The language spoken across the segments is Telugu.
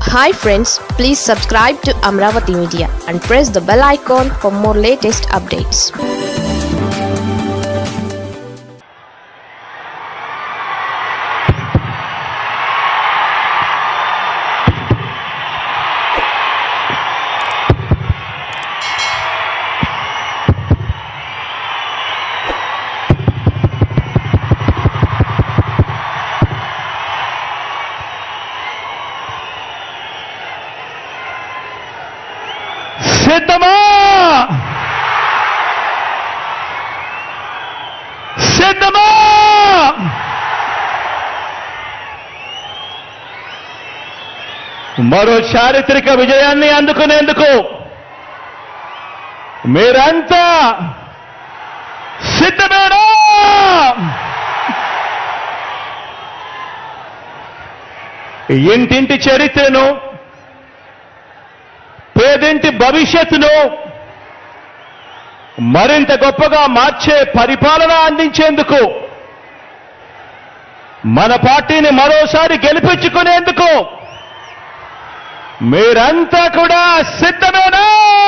Hi friends, please subscribe to Amravati Media and press the bell icon for more latest updates. సిద్ధమా సిద్ధమా మరో చారిత్రక విజయాన్ని అందుకునేందుకు మీరంతా సిద్ధమేనా? ఇంటింటి చరిత్రను, పేదింటి భవిష్యత్తును మరింత గొప్పగా మార్చే పరిపాలన అందించేందుకు, మన పార్టీని మరోసారి గెలిపించుకునేందుకు మీరంతా కూడా సిద్ధమేనా?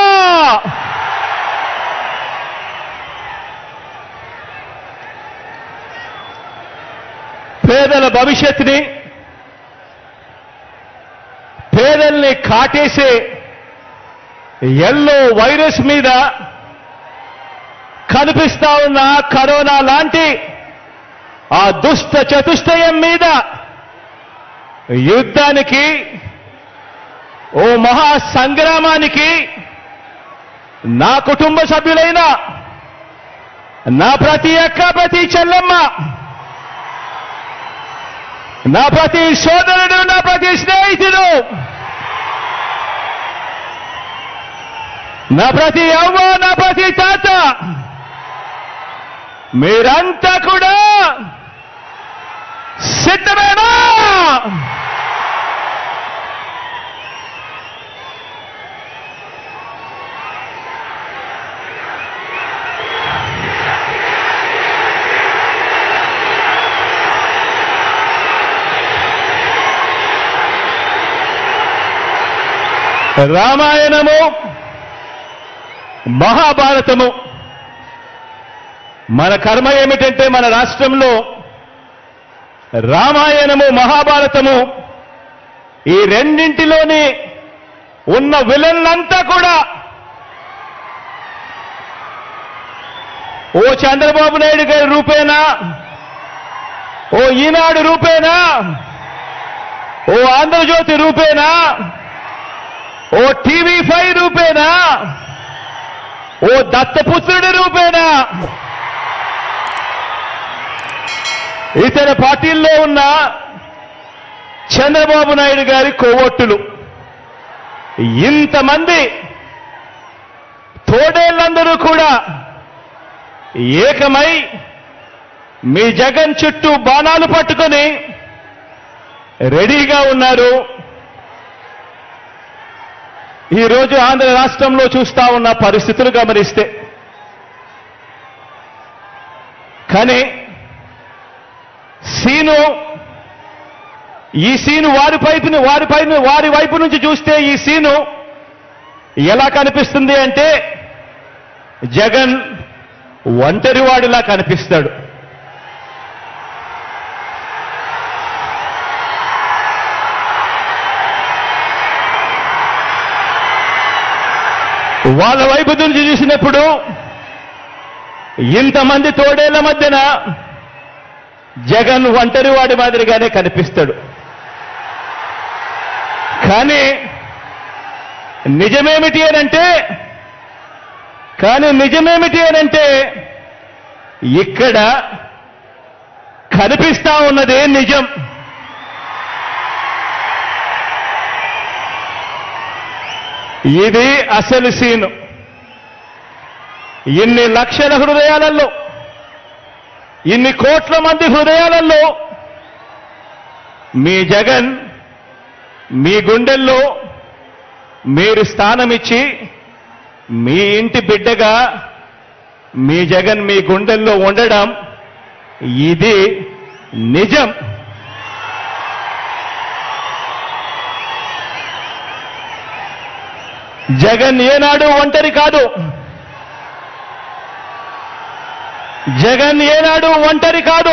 పేదల భవిష్యత్తుని, పేదల్ని కాటేసే ఎల్లో వైరస్ మీద కనిపిస్తా ఉన్న కరోనా లాంటి ఆ దుష్ట చతుష్టయం మీద యుద్ధానికి, ఓ మహా సంగ్రామానికి నా కుటుంబ సభ్యులైన నా ప్రతి అక్క, ప్రతి చెల్లెమ్మ, నా ప్రతి సోదరుడు, నా ప్రతి స్నేహితుడు, నా ప్రతి అవ్వ, నా ప్రతి తాత, మీరంతా కూడా సిద్ధమేనా? రామాయణము, మహాభారతము, మన కర్మ ఏమిటంటే మన రాష్ట్రంలో రామాయణము, మహాభారతము ఈ రెండింటిలోని ఉన్న విలన్లంతా కూడా ఓ చంద్రబాబు నాయుడు గారి రూపేనా, ఓ ఈనాడు రూపేనా, ఓ ఆంధ్రజ్యోతి రూపేనా, ఓ టీవీ5 రూపేనా, ఓ దత్తపుత్రుడి రూపేనా, ఇతర పార్టీల్లో ఉన్న చంద్రబాబు నాయుడు గారి కోవొట్టులు, ఇంతమంది తోడేళ్లందరూ కూడా ఏకమై మీ జగన్ చుట్టూ బాణాలు పట్టుకొని రెడీగా ఉన్నారు. ఈరోజు ఆంధ్ర రాష్ట్రంలో చూస్తా ఉన్న పరిస్థితులు గమనిస్తే, కానీ ఈ సీను వారి వైపు నుంచి చూస్తే ఈ సీను ఎలా కనిపిస్తుంది అంటే జగన్ ఒంటరివాడిలా కనిపిస్తాడు. వాళ్ళ వైపు నుంచి చూసినప్పుడు ఇంతమంది తోడేళ్ల మధ్యన జగన్ ఒంటరివాడి మాదిరిగానే కనిపిస్తాడు. కానీ నిజమేమిటి అనంటే ఇక్కడ కనిపిస్తా ఉన్నదే నిజం. ఇది అసలు సీను. ఇన్ని లక్షల హృదయాలలో, ఇన్ని కోట్ల మంది హృదయాలలో మీ జగన్ మీ గుండెల్లో మీరు స్థానమిచ్చి, మీ ఇంటి బిడ్డగా మీ జగన్ మీ గుండెల్లో ఉండడం ఇది నిజం. జగన్ ఏనాడు ఒంటరి కాదు. జగన్ ఏనాడు ఒంటరి కాదు.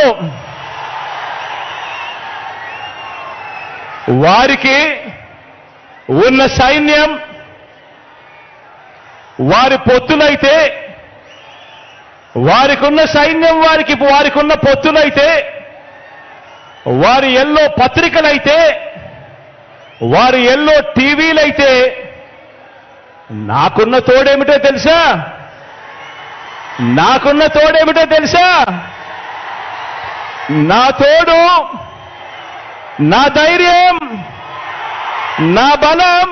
వారికి ఉన్న సైన్యం వారి పొత్తులైతే, వారికున్న సైన్యం వారికున్న పొత్తులైతే, వారి ఎల్లో పత్రికలైతే, వారి ఎల్లో టీవీలైతే, నాకున్న తోడేమిటో తెలుసా? నాకున్న తోడేమిటో తెలుసా? నా తోడు, నా ధైర్యం, నా బలం,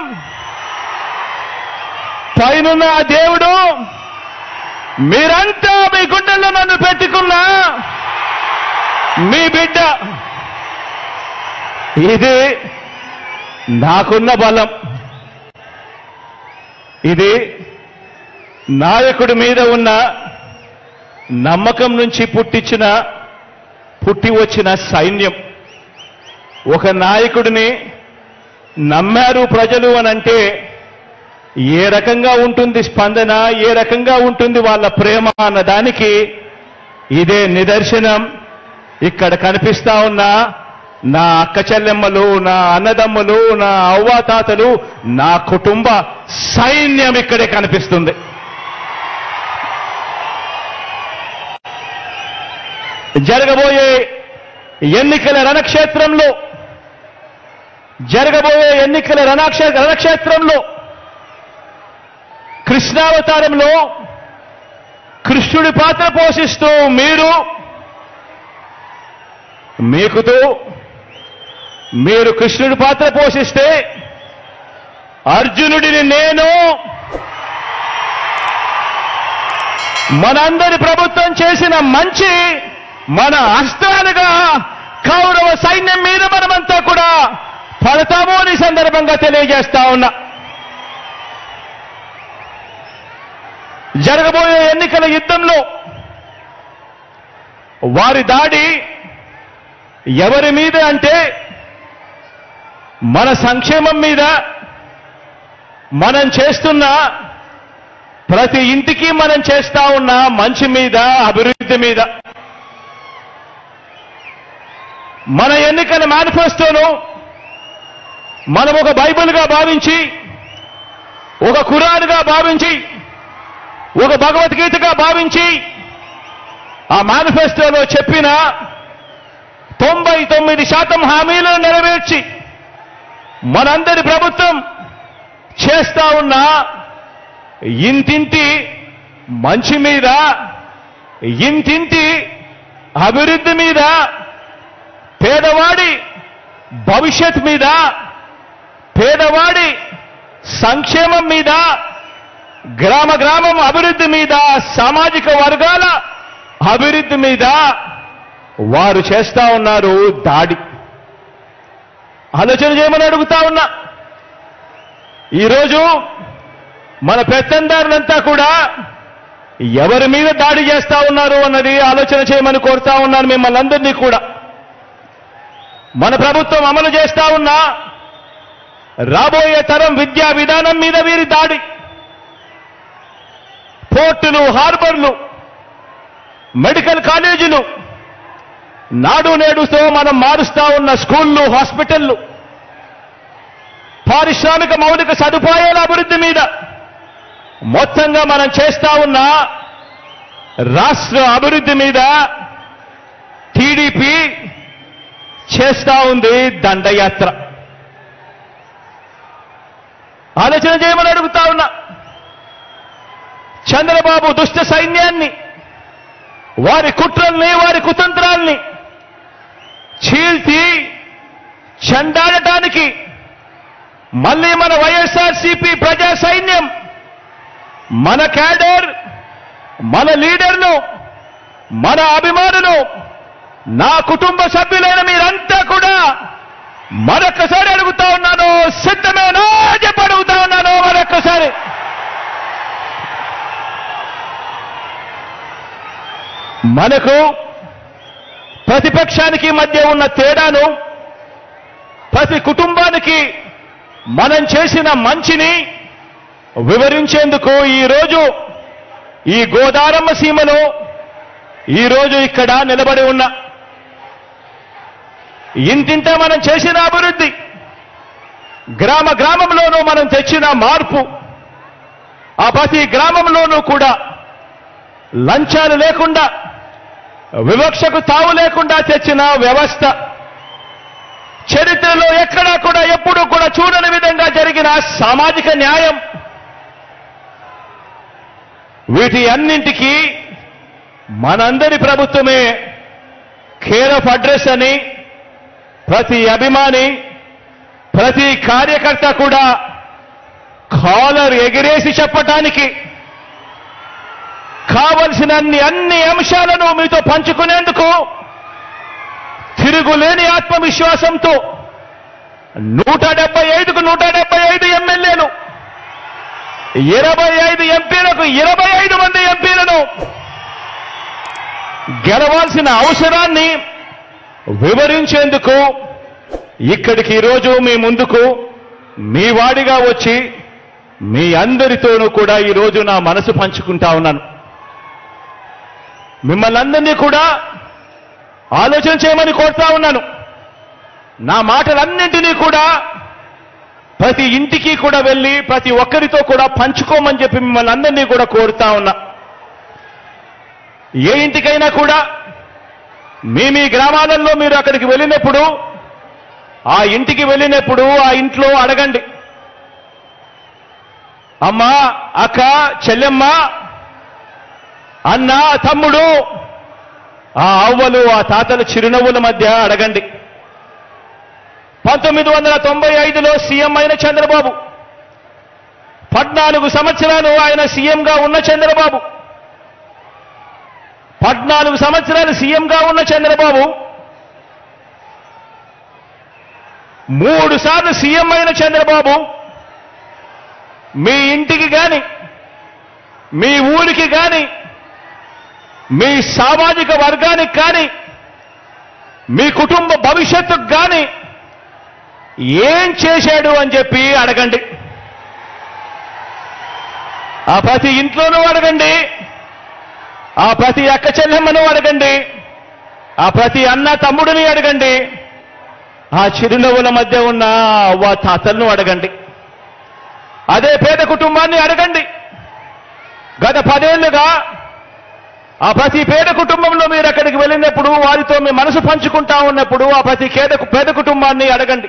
పైనున్న ఆ దేవుడు, మీరంతా మీ గుండెల్లో నన్ను పెట్టుకున్న మీ బిడ్డ. ఇది నాకున్న బలం. ఇది నాయకుడి మీద ఉన్న నమ్మకం నుంచి పుట్టి వచ్చిన సైన్యం. ఒక నాయకుడిని నమ్మారు ప్రజలు అనంటే ఏ రకంగా ఉంటుంది స్పందన, ఏ రకంగా ఉంటుంది వాళ్ళ ప్రేమ అన్న దానికి ఇదే నిదర్శనం. ఇక్కడ కనిపిస్తా ఉన్న నా అక్క చెల్లెమ్మలు, నా అన్నదమ్ములు, నా అవ్వాతాతలు, నా కుటుంబ సైన్యం ఇక్కడే కనిపిస్తుంది. జరగబోయే ఎన్నికల రణక్షేత్రంలో కృష్ణావతారంలో కృష్ణుడి పాత్ర పోషిస్తూ మీరు కృష్ణుడి పాత్ర పోషిస్తే, అర్జునుడిని నేను, మనందరి ప్రభుత్వం చేసిన మంచి మన అస్త్రాలుగా కౌరవ సైన్యం మీద మనమంతా కూడా పడతాము అని సందర్భంగా తెలియజేస్తా ఉన్నా. జరగబోయే ఎన్నికల యుద్ధంలో వారి దాడి ఎవరి మీద అంటే, మన సంక్షేమం మీద, మనం చేస్తున్న ప్రతి ఇంటికి మనం చేస్తా ఉన్న మంచి మీద, అభివృద్ధి మీద. మన ఎన్నికల మేనిఫెస్టోను మనం ఒక బైబిల్గా భావించి, ఒక ఖురాన్గా భావించి, ఒక భగవద్గీతగా భావించి, ఆ మేనిఫెస్టోలో చెప్పిన 99% హామీలను నెరవేర్చి మనందరి ప్రభుత్వం చేస్తా ఉన్న ఇంటింటి మంచి మీద, ఇంటింటి అభివృద్ధి మీద, పేదవాడి భవిష్యత్ మీద, పేదవాడి సంక్షేమం మీద, గ్రామం అభివృద్ధి మీద, సామాజిక వర్గాల అభివృద్ధి మీద వారు చేస్తా ఉన్నారు దాడి. ఆలోచన చేయమని అడుగుతా ఉన్నా. ఈరోజు మన పెత్తందారులంతా కూడా ఎవరి మీద దాడి చేస్తా ఉన్నారు అన్నది ఆలోచన చేయమని కోరుతా ఉన్నాను మిమ్మల్ని అందరినీ కూడా. మన ప్రభుత్వం అమలు చేస్తా ఉన్న రాబోయే తరం విద్యా విధానం మీద వీరి దాడి. పోర్టులు, హార్బర్లు, మెడికల్ కాలేజీలు, నాడు నేడుతో మనం మారుస్తా ఉన్న స్కూళ్లు, హాస్పిటళ్లు, పారిశ్రామిక మౌలిక సదుపాయాల అభివృద్ధి మీద, మొత్తంగా మనం చేస్తా ఉన్న రాష్ట్ర అభివృద్ధి మీద టీడీపీ చేస్తా ఉంది దండయాత్ర. ఆలోచన చేయమని అడుగుతా ఉన్నా. చంద్రబాబు దుష్ట సైన్యాన్ని, వారి కుట్రల్ని, వారి కుతంత్రాల్ని చీల్చి చెండాడటానికి మళ్ళీ మన వైఎస్ఆర్సీపీ ప్రజా సైన్యం, మన క్యాడర్, మన లీడర్లు, మన అభిమానులు, నా కుటుంబ సభ్యులైన మీరంతా కూడా మరొక్కసారి అడుగుతా ఉన్నాను, సిద్ధమేనా చెప్పి అడుగుతా ఉన్నాను మరొక్కసారి. మనకు ప్రతిపక్షానికి మధ్య ఉన్న తేడాను, ప్రతి కుటుంబానికి మనం చేసిన మంచిని వివరించేందుకు ఈరోజు ఈ గోదారమ్మ సీమలో ఈరోజు ఇక్కడ నిలబడి ఉన్న ఇంటింటా మనం చేసిన అభివృద్ధి, గ్రామ గ్రామంలోనూ మనం తెచ్చిన మార్పు, ఆ ప్రతి గ్రామంలోనూ కూడా లంచాలు లేకుండా, వివక్షకు తావు లేకుండా తెచ్చిన వ్యవస్థ, చరిత్రలో ఎక్కడా కూడా ఎప్పుడూ కూడా చూడని విధంగా జరిగిన సామాజిక న్యాయం, వీటి అన్నింటికీ మనందరి ప్రభుత్వమే కేర్ ఆఫ్ అడ్రస్ అని ప్రతి అభిమాని, ప్రతి కార్యకర్త కూడా కాలర్ ఎగిరేసి చెప్పటానికి కావలసిన అన్ని అంశాలను మీతో పంచుకునేందుకు తిరుగులేని ఆత్మవిశ్వాసంతో 175కు 175 ఎమ్మెల్యేలు, 25 ఎంపీలకు 25 మంది ఎంపీలను గెలవాల్సిన అవసరాన్ని వివరించేందుకు ఇక్కడికి ఈరోజు మీ ముందుకు మీ వాడిగా వచ్చి మీ అందరితోనూ కూడా ఈరోజు నా మనసు పంచుకుంటా ఉన్నాను. మిమ్మల్ని అందరినీ కూడా ఆలోచన చేయమని కోరుతా ఉన్నాను. నా మాటలన్నింటినీ కూడా ప్రతి ఇంటికి కూడా వెళ్ళి ప్రతి ఒక్కరితో కూడా పంచుకోమని చెప్పి మిమ్మల్ని అందరినీ కూడా కోరుతా ఉన్నా. ఏ ఇంటికైనా కూడా మీ గ్రామాలలో మీరు అక్కడికి వెళ్ళినప్పుడు, ఆ ఇంటికి వెళ్ళినప్పుడు ఆ ఇంట్లో అడగండి, అమ్మ, అక్క, చెల్లెమ్మ, అన్న, తమ్ముడు, ఆ అవ్వలు, ఆ తాతల చిరునవ్వుల మధ్య అడగండి. 1995లో సీఎం అయిన చంద్రబాబు, 14 సంవత్సరాలు ఆయన సీఎంగా ఉన్న చంద్రబాబు, 14 సంవత్సరాలు సీఎంగా ఉన్న చంద్రబాబు 3 సార్లు సీఎం అయిన చంద్రబాబు మీ ఇంటికి గాని, మీ ఊరికి గాని, మీ సామాజిక వర్గానికి కానీ, మీ కుటుంబ భవిష్యత్తుకు కానీ ఏం చేశాడు అని చెప్పి అడగండి. ఆ ప్రతి ఇంట్లోనూ అడగండి, ఆ ప్రతి అక్క చెల్లెమ్మను అడగండి, ఆ ప్రతి అన్న తమ్ముడిని అడగండి, ఆ చిరునవ్వుల మధ్య ఉన్న అవ్వ తాతలను అడగండి, అదే పేద కుటుంబాన్ని అడగండి. గత 10 ఏళ్లుగా ఆ ప్రతి పేద కుటుంబంలో మీరు అక్కడికి వెళ్ళినప్పుడు, వారితో మీ మనసు పంచుకుంటా ఉన్నప్పుడు ఆ ప్రతి పేద కుటుంబాన్ని అడగండి.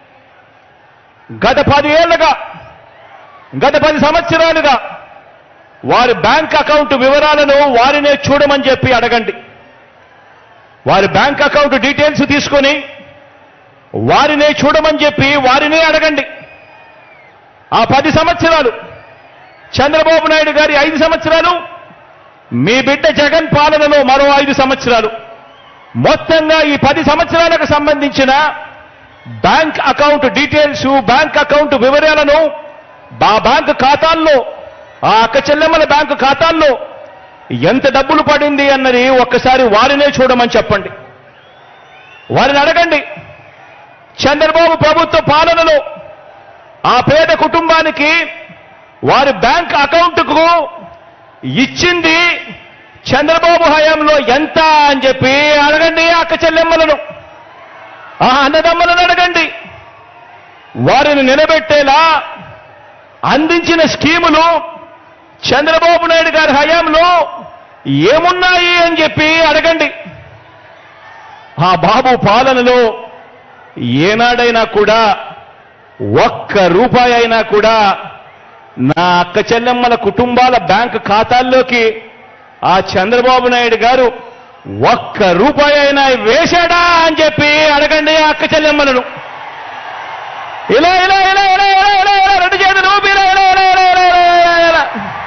గత 10 ఏళ్లుగా, గత 10 సంవత్సరాలుగా వారి బ్యాంక్ అకౌంట్ వివరాలను వారినే చూడమని చెప్పి అడగండి. వారి బ్యాంక్ అకౌంట్ డీటెయిల్స్ తీసుకొని వారినే చూడమని చెప్పి వారినే అడగండి. ఆ 10 సంవత్సరాలు చంద్రబాబు నాయుడు గారి 5 సంవత్సరాలు, మీ బిడ్డ జగన్ పాలనలో మరో 5 సంవత్సరాలు, మొత్తంగా ఈ 10 సంవత్సరాలకు సంబంధించిన bank account details, bank account వివరాలను ఆ బ్యాంకు ఖాతాల్లో, ఆ అక్క చెల్లెమ్మల బ్యాంకు ఖాతాల్లో ఎంత డబ్బులు పడింది అన్నది ఒక్కసారి వారినే చూడమని చెప్పండి. వారిని అడగండి, చంద్రబాబు ప్రభుత్వ పాలనలో ఆ పేద కుటుంబానికి వారి బ్యాంక్ అకౌంట్కు ఇచ్చింది చంద్రబాబు హయాంలో ఎంత అని చెప్పి అడగండి. అక్క చెల్లెమ్మలను, ఆ అన్నదమ్మలను అడగండి. వారిని నిలబెట్టేలా అందించిన స్కీములు చంద్రబాబు నాయుడు గారి హయాంలో ఏమున్నాయి అని చెప్పి అడగండి. ఆ బాబు పాలనలో ఏనాడైనా కూడా ఒక్క రూపాయి అయినా కూడా నా అక్క చెల్లెమ్మల కుటుంబాల బ్యాంకు ఖాతాల్లోకి ఆ చంద్రబాబు నాయుడు గారు ఒక్క రూపాయి అయినా వేశాడా అని చెప్పి అడగండి ఆ అక్క చెల్లెమ్మలను. ఇలా ఇలా ఇలా ఇలా ఇలా ఇలా ఇలా రెండు చేతులు ఊపి ఇలా ఇలా ఇలా ఇలా ఇలా ఇలా ఇలా.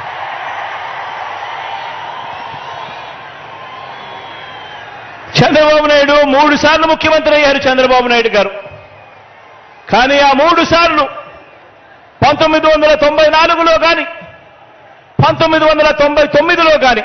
చంద్రబాబు నాయుడు 3 సార్లు ముఖ్యమంత్రి అయ్యారు చంద్రబాబు నాయుడు గారు. కానీ ఆ 3 సార్లు 1994లో కానీ, 1999లో కానీ,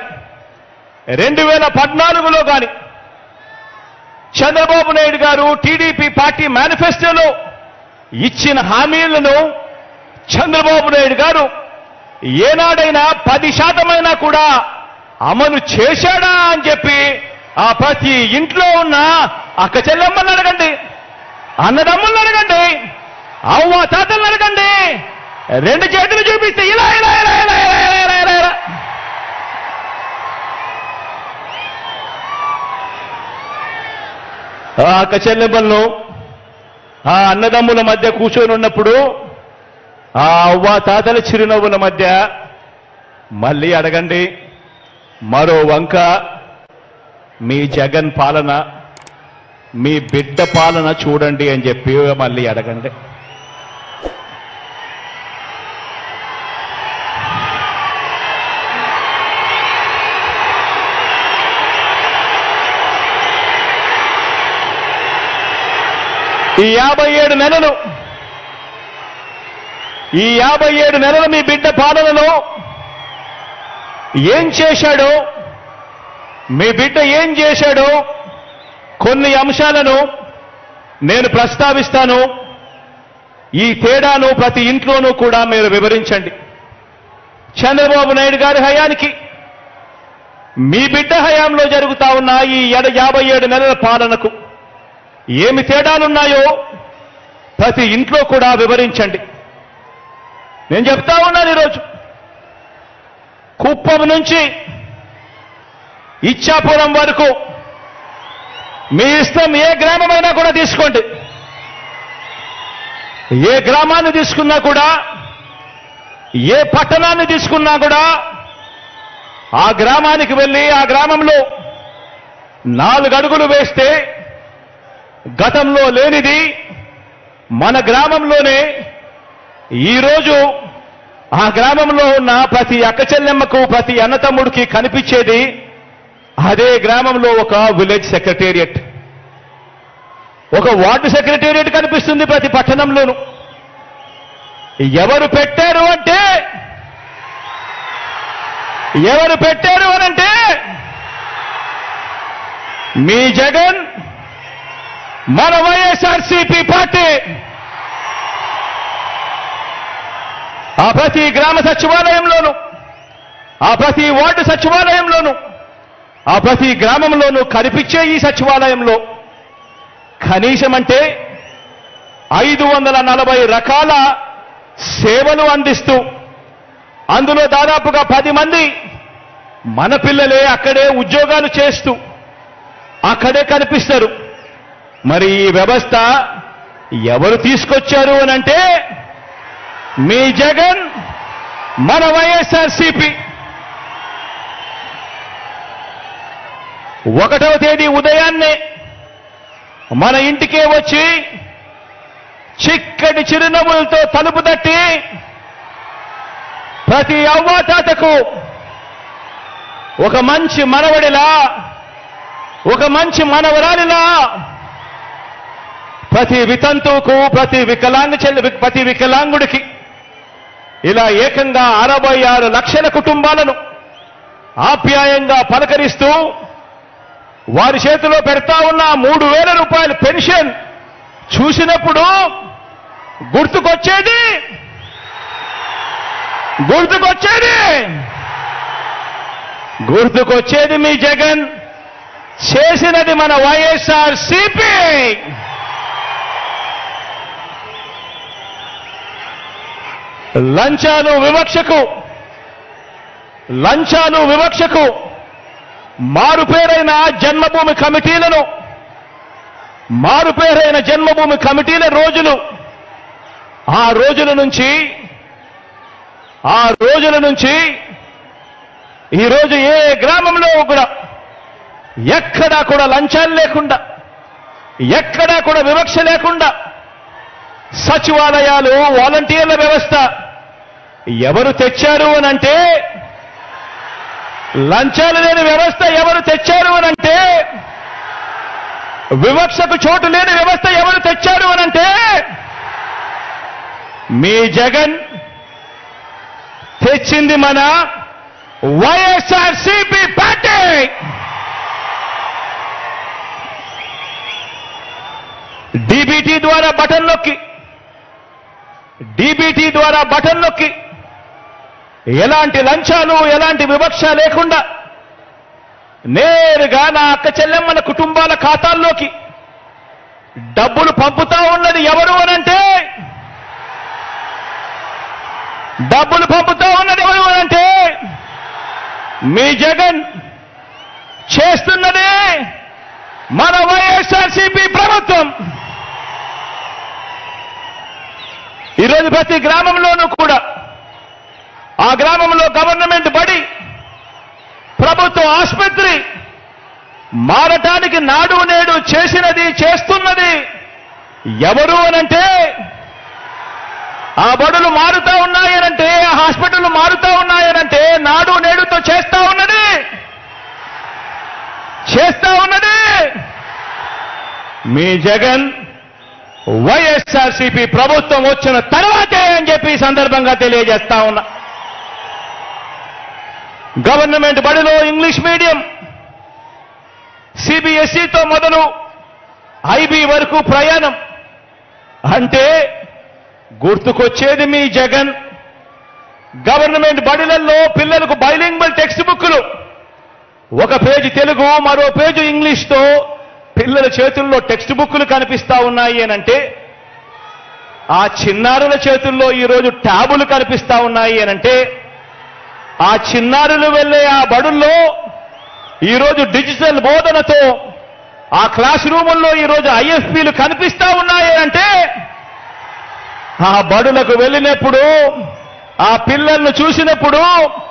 2014లో కానీ చంద్రబాబు నాయుడు గారు టీడీపీ పార్టీ మేనిఫెస్టోలో ఇచ్చిన హామీలను చంద్రబాబు నాయుడు గారు ఏనాడైనా 10% కూడా అమలు చేశాడా అని చెప్పి ఆ ప్రతి ఇంట్లో ఉన్న అక్క చెల్లెమ్మల్ని అడగండి, అన్నదమ్ములను అడగండి, అవ్వ తాతలను అడగండి. 2 చేతులు చూపిస్తే ఇలా ఇలా ఇలా ఇలా ఇలా ఇలా ఇలా ఇలా. ఆ అక్క చెల్లెమ్మలను ఆ అన్నదమ్ముల మధ్య కూర్చొని ఉన్నప్పుడు ఆ అవ్వ తాతల చిరునవ్వుల మధ్య మళ్ళీ అడగండి, మరో వంక మీ జగన్ పాలన, మీ బిడ్డ పాలన చూడండి అని చెప్పి మళ్ళీ అడగండి. ఈ 57 నెలలు మీ బిడ్డ పాలనలో ఏం చేశాడో, మీ బిడ్డ ఏం చేశాడో కొన్ని అంశాలను నేను ప్రస్తావిస్తాను. ఈ తేడాను ప్రతి ఇంట్లోనూ కూడా మీరు వివరించండి. చంద్రబాబు నాయుడు గారి హయానికి మీ బిడ్డ హయాంలో జరుగుతా ఉన్న ఈ 57 నెలల పాలనకు ఏమి తేడాలున్నాయో ప్రతి ఇంట్లో కూడా వివరించండి. నేను చెప్తా ఉన్నాను, ఈరోజు కుప్పం నుంచి ఇచ్చాపురం వరకు మీ ఇష్టం, ఏ గ్రామమైనా కూడా తీసుకోండి. ఏ గ్రామాన్ని తీసుకున్నా కూడా, ఏ పట్టణాన్ని తీసుకున్నా కూడా ఆ గ్రామానికి వెళ్ళి ఆ గ్రామంలో 4 అడుగులు వేస్తే గతంలో లేనిది మన గ్రామంలోనే ఈరోజు ఆ గ్రామంలో ఉన్న ప్రతి అక్క చెల్లెమ్మకు, ప్రతి అన్నతమ్ముడికి కనిపించేది అదే గ్రామంలో ఒక విలేజ్ సెక్రటేరియట్, ఒక వార్డు సెక్రటేరియట్ కనిపిస్తుంది ప్రతి పట్టణంలోనూ. ఎవరు పెట్టారు అనంటే మీ జగన్, మన వైఎస్ఆర్సీపీ పార్టీ. ఆ ప్రతి గ్రామ సచివాలయంలోనూ, ఆ ప్రతి వార్డు సచివాలయంలోనూ, ఆ ప్రతి గ్రామంలోనూ కనిపించే ఈ సచివాలయంలో కనీసం అంటే 540 రకాల సేవలు అందిస్తూ, అందులో దాదాపుగా 10 మంది మన పిల్లలే అక్కడే ఉద్యోగాలు చేస్తూ అక్కడే కనిపిస్తారు. మరి ఈ వ్యవస్థ ఎవరు తీసుకొచ్చారు అనంటే మీ జగన్, మన వైఎస్ఆర్సీపీ. 1వ తేదీ ఉదయాన్నే మన ఇంటికే వచ్చి చిక్కటి చిరునవ్వులతో తలుపు తట్టి ప్రతి అవ్వాతాతకు ఒక మంచి మనవడిలా, ఒక మంచి మనవరాలిలా, ప్రతి వితంతువుకు, ప్రతి వికలాంగుడికి ఇలా ఏకంగా 66 లక్షల కుటుంబాలను ఆప్యాయంగా పలకరిస్తూ వారి చేతిలో పెడతా ఉన్న 3,000 రూపాయల పెన్షన్ చూసినప్పుడు గుర్తుకొచ్చేది మీ జగన్ చేసినది మన వైఎస్ఆర్సీపీ. లంచాలు వివక్షకు మారుపేరైన జన్మభూమి కమిటీల రోజులు, ఆ రోజుల నుంచి ఈరోజు ఏ గ్రామంలో కూడా ఎక్కడా కూడా లంచాలు లేకుండా, ఎక్కడా కూడా వివక్ష లేకుండా సచివాలయాలు, వాలంటీర్ల వ్యవస్థ ఎవరు తెచ్చారు అనంటే, లంచాలు లేని వ్యవస్థ ఎవరు తెచ్చారు అనంటే, వివక్షకు చోటు లేని వ్యవస్థ ఎవరు తెచ్చారు అనంటే మీ జగన్ తెచ్చింది మన వైఎస్ఆర్సీపీ పార్టీ. డీబీటీ ద్వారా బటన్ నొక్కి ఎలాంటి లంచాలు ఎలాంటి వివక్ష లేకుండా నేరుగా నా అక్క చెల్లెమ్మల కుటుంబాల ఖాతాల్లోకి డబ్బులు పంపుతా ఉన్నది ఎవరు అనంటే డబ్బులు పంపుతా ఉన్నది ఎవరు అనంటే మీ జగన్ చేస్తున్నది మన వైఎస్ఆర్సీపీ ప్రభుత్వం. ఈరోజు ప్రతి గ్రామంలోనూ కూడా ఆ గ్రామంలో గవర్నమెంట్ బడి ప్రభుత్వ ఆసుపత్రి మారటానికి నాడు నేడు చేసినది చేస్తున్నది ఎవరు అనంటే ఆ బడులు మారుతా ఉన్నాయనంటే ఆ హాస్పిటల్ మారుతా ఉన్నాయనంటే నాడు నేడుతో చేస్తా ఉన్నది మీ జగన్ వైఎస్ఆర్సీపీ ప్రభుత్వం వచ్చిన తర్వాతే అని చెప్పి ఈ సందర్భంగా తెలియజేస్తా ఉన్నా. గవర్నమెంట్ బడిలో ఇంగ్లీష్ మీడియం సిబిఎస్ఈతో మొదలు ఐబీ వరకు ప్రయాణం అంటే గుర్తుకొచ్చేది మీ జగన్. గవర్నమెంట్ బడులలో పిల్లలకు బైలింగ్వల్ టెక్స్ట్ బుక్లు, ఒక పేజీ తెలుగు మరో పేజీ ఇంగ్లీష్తో పిల్లల చేతుల్లో టెక్స్ట్ బుక్లు కనిపిస్తా ఉన్నాయి అనంటే ఆ చిన్నారుల చేతుల్లో ఈరోజు ట్యాబులు కనిపిస్తా ఉన్నాయి అనంటే ఆ చిన్నారులు వెళ్ళే ఆ బడుల్లో ఈరోజు డిజిటల్ బోధనతో ఆ క్లాస్ రూముల్లో ఈరోజు ఐఎఫ్పీలు కనిపిస్తా ఉన్నాయి అంటే ఆ బడులకు వెళ్ళినప్పుడు ఆ పిల్లలను చూసినప్పుడు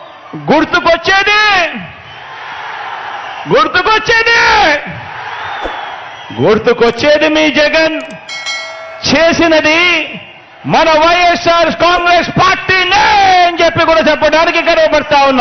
గుర్తుకొచ్చేది మీ జగన్ చేసినది మన వైఎస్ఆర్ కాంగ్రెస్ పార్టీనే అని చెప్పి కూడా చెప్పడానికి గర్వపడతా ఉన్నా.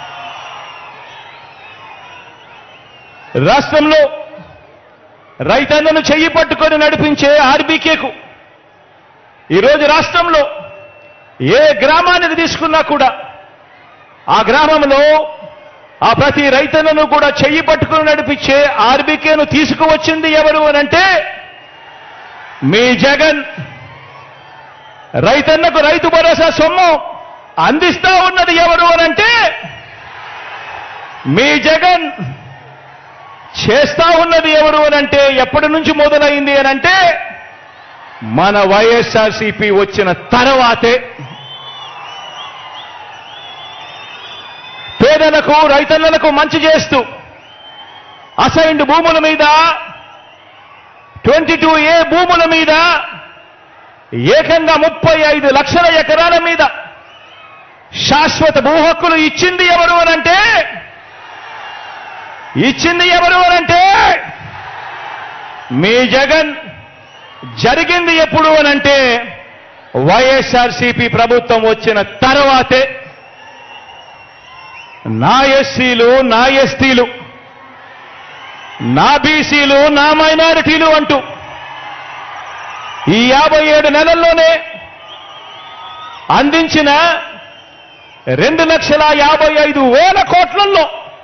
రాష్ట్రంలో రైతన్నను చెయ్యి పట్టుకొని నడిపించే ఆర్బీకేకు ఈరోజు రాష్ట్రంలో ఏ గ్రామానికి తీసుకున్నా కూడా ఆ గ్రామంలో ఆ ప్రతి రైతన్నను కూడా చెయ్యి పట్టుకుని నడిపించే ఆర్బీకేను తీసుకువచ్చింది ఎవరు అనంటే మీ జగన్. రైతన్నకు రైతు భరోసా సొమ్ము అందిస్తా ఉన్నది ఎవరు అనంటే మీ జగన్. చేస్తా ఉన్నది ఎవరు అనంటే ఎప్పటి నుంచి మొదలైంది అనంటే మన వైఎస్ఆర్సీపీ వచ్చిన తర్వాతే. పేదలకు రైతన్నలకు మంచి చేస్తూ అసైన్డ్ భూముల మీద 22A భూముల మీద ఏకంగా 35 లక్షల ఎకరాల మీద శాశ్వత భూ హక్కులు ఇచ్చింది ఎవరు అనంటే మీ జగన్. జరిగింది ఎప్పుడు అనంటే వైఎస్ఆర్సీపీ ప్రభుత్వం వచ్చిన తర్వాతే. నా ఎస్సీలు నా ఎస్టీలు నా బీసీలు నా మైనారిటీలు అంటూ ఈ 57 నెలల్లోనే అందించిన 2,55,000 కోట్లలో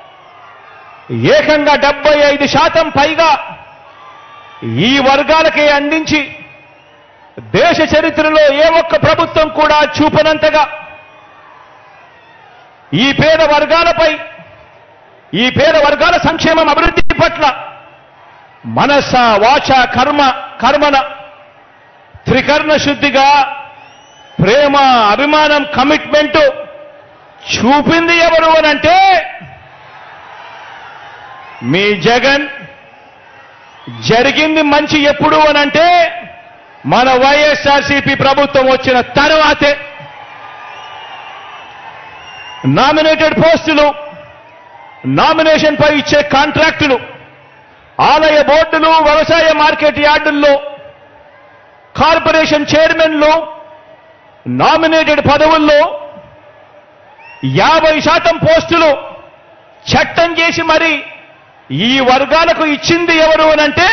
ఏకంగా 75% పైగా ఈ వర్గాలకే అందించి దేశ చరిత్రలో ఏ ఒక్క ప్రభుత్వం కూడా చూపనంతగా ఈ పేద వర్గాల సంక్షేమం అభివృద్ధి పట్ల మనస వాచ కర్మన త్రికరణ శుద్ధిగా ప్రేమ అభిమానం కమిట్మెంట్ చూపింది ఎవరు అనంటే మీ జగన్. జరిగింది మంచి ఎప్పుడు అనంటే మన వైఎస్ఆర్సీపీ ప్రభుత్వం వచ్చిన తర్వాతే. నామినేటెడ్ పోస్టులు, నామినేషన్ పై ఇచ్చే కాంట్రాక్టులు, ఆలయ బోర్డులు, వ్యవసాయ మార్కెట్ యార్డుల్లో కార్పొరేషన్ చైర్మన్లు, నామినేటెడ్ పదవుల్లో 50% పోస్టులు చట్టం చేసి మరి ఈ వర్గాలకు ఇచ్చింది ఎవరు అనంటే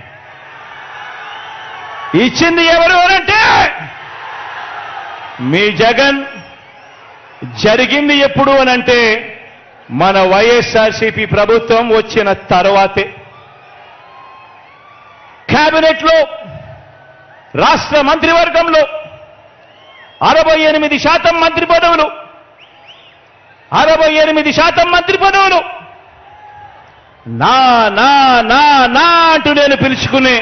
మీ జగన్. జరిగింది ఎప్పుడు అనంటే మన వైఎస్ఆర్సీపీ ప్రభుత్వం వచ్చిన తర్వాతే. కేబినెట్లో రాష్ట్ర మంత్రివర్గంలో 68% మంత్రి పదవులు 68% మంత్రి పదవులు నా నా నా నా అంటూ నేను పిలుచుకునే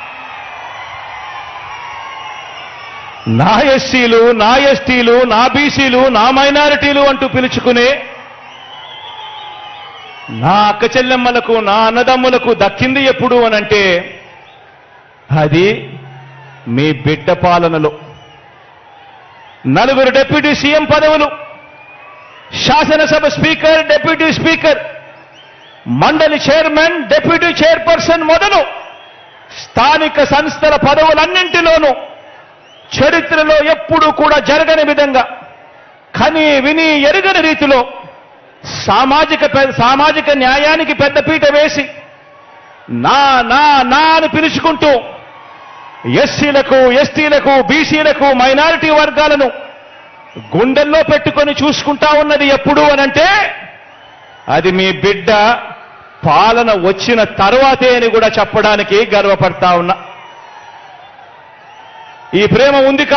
నా ఎస్సీలు, నా ఎస్టీలు, నా బీసీలు, నా మైనారిటీలు అంటూ పిలుచుకునే నా అక్క చెల్లెమ్మలకు, నా అన్నదమ్ములకు దక్కింది ఎప్పుడు అనంటే అది మీ బిడ్డ పాలనలో. 4 డిప్యూటీ సీఎం పదవులు, శాసనసభ స్పీకర్, డిప్యూటీ స్పీకర్, మండలి చైర్మన్, డిప్యూటీ చైర్పర్సన్ మొదలు స్థానిక సంస్థల పదవులన్నింటిలోనూ చరిత్రలో ఎప్పుడూ కూడా జరగని విధంగా కని విని ఎరుగని రీతిలో సామాజిక న్యాయానికి పెద్దపీట వేసి నా నా నా అని పిలుచుకుంటూ ఎస్సీలకు, ఎస్టీలకు, బీసీలకు, మైనారిటీ వర్గాలను గుండెల్లో పెట్టుకొని చూసుకుంటా ఉన్నది ఎప్పుడు అనంటే అది మీ బిడ్డ పాలన వచ్చిన తర్వాతే అని కూడా చెప్పడానికి గర్వపడతా ఉన్నా. ఈ ప్రేమ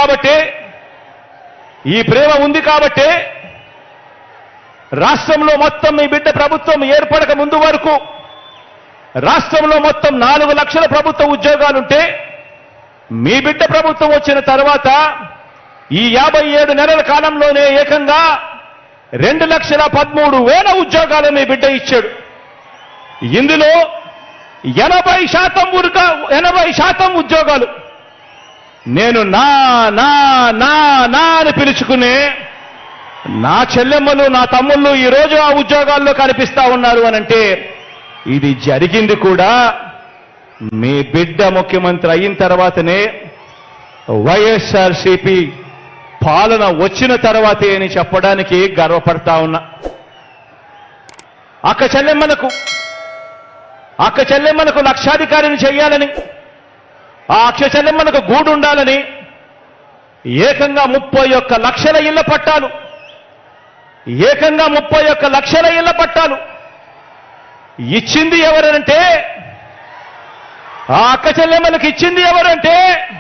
ఉంది కాబట్టే రాష్ట్రంలో మొత్తం మీ బిడ్డ ప్రభుత్వం ఏర్పడక ముందు వరకు రాష్ట్రంలో మొత్తం 4 లక్షల ప్రభుత్వ ఉద్యోగాలుంటే మీ బిడ్డ ప్రభుత్వం వచ్చిన తర్వాత ఈ 57 నెలల కాలంలోనే ఏకంగా 2,13,000 ఉద్యోగాలు మీ బిడ్డ ఇచ్చాడు. ఇందులో 80% ఉద్యోగాలు నేను నా నా నా నా అని పిలుచుకునే నా చెల్లెమ్మలు, నా తమ్ముళ్ళు ఈరోజు ఆ ఉద్యోగాల్లో కనిపిస్తా ఉన్నారు అనంటే ఇది జరిగింది కూడా మీ బిడ్డ ముఖ్యమంత్రి అయిన తర్వాతనే, వైఎస్ఆర్సీపీ పాలన వచ్చిన తర్వాతే అని చెప్పడానికి గర్వపడతా ఉన్నా. అక్క చెల్లెమ్మలకు లక్షాధికారిని చేయాలని, ఆ అక్క చెల్లెమ్మలకు గూడు ఉండాలని ఏకంగా 31 లక్షల ఇళ్ల పట్టాలు, ఏకంగా 31 లక్షల ఇళ్ల పట్టాలు ఇచ్చింది ఎవరంటే, ఆ అక్క చెల్లెమ్మలకు ఇచ్చింది ఎవరంటే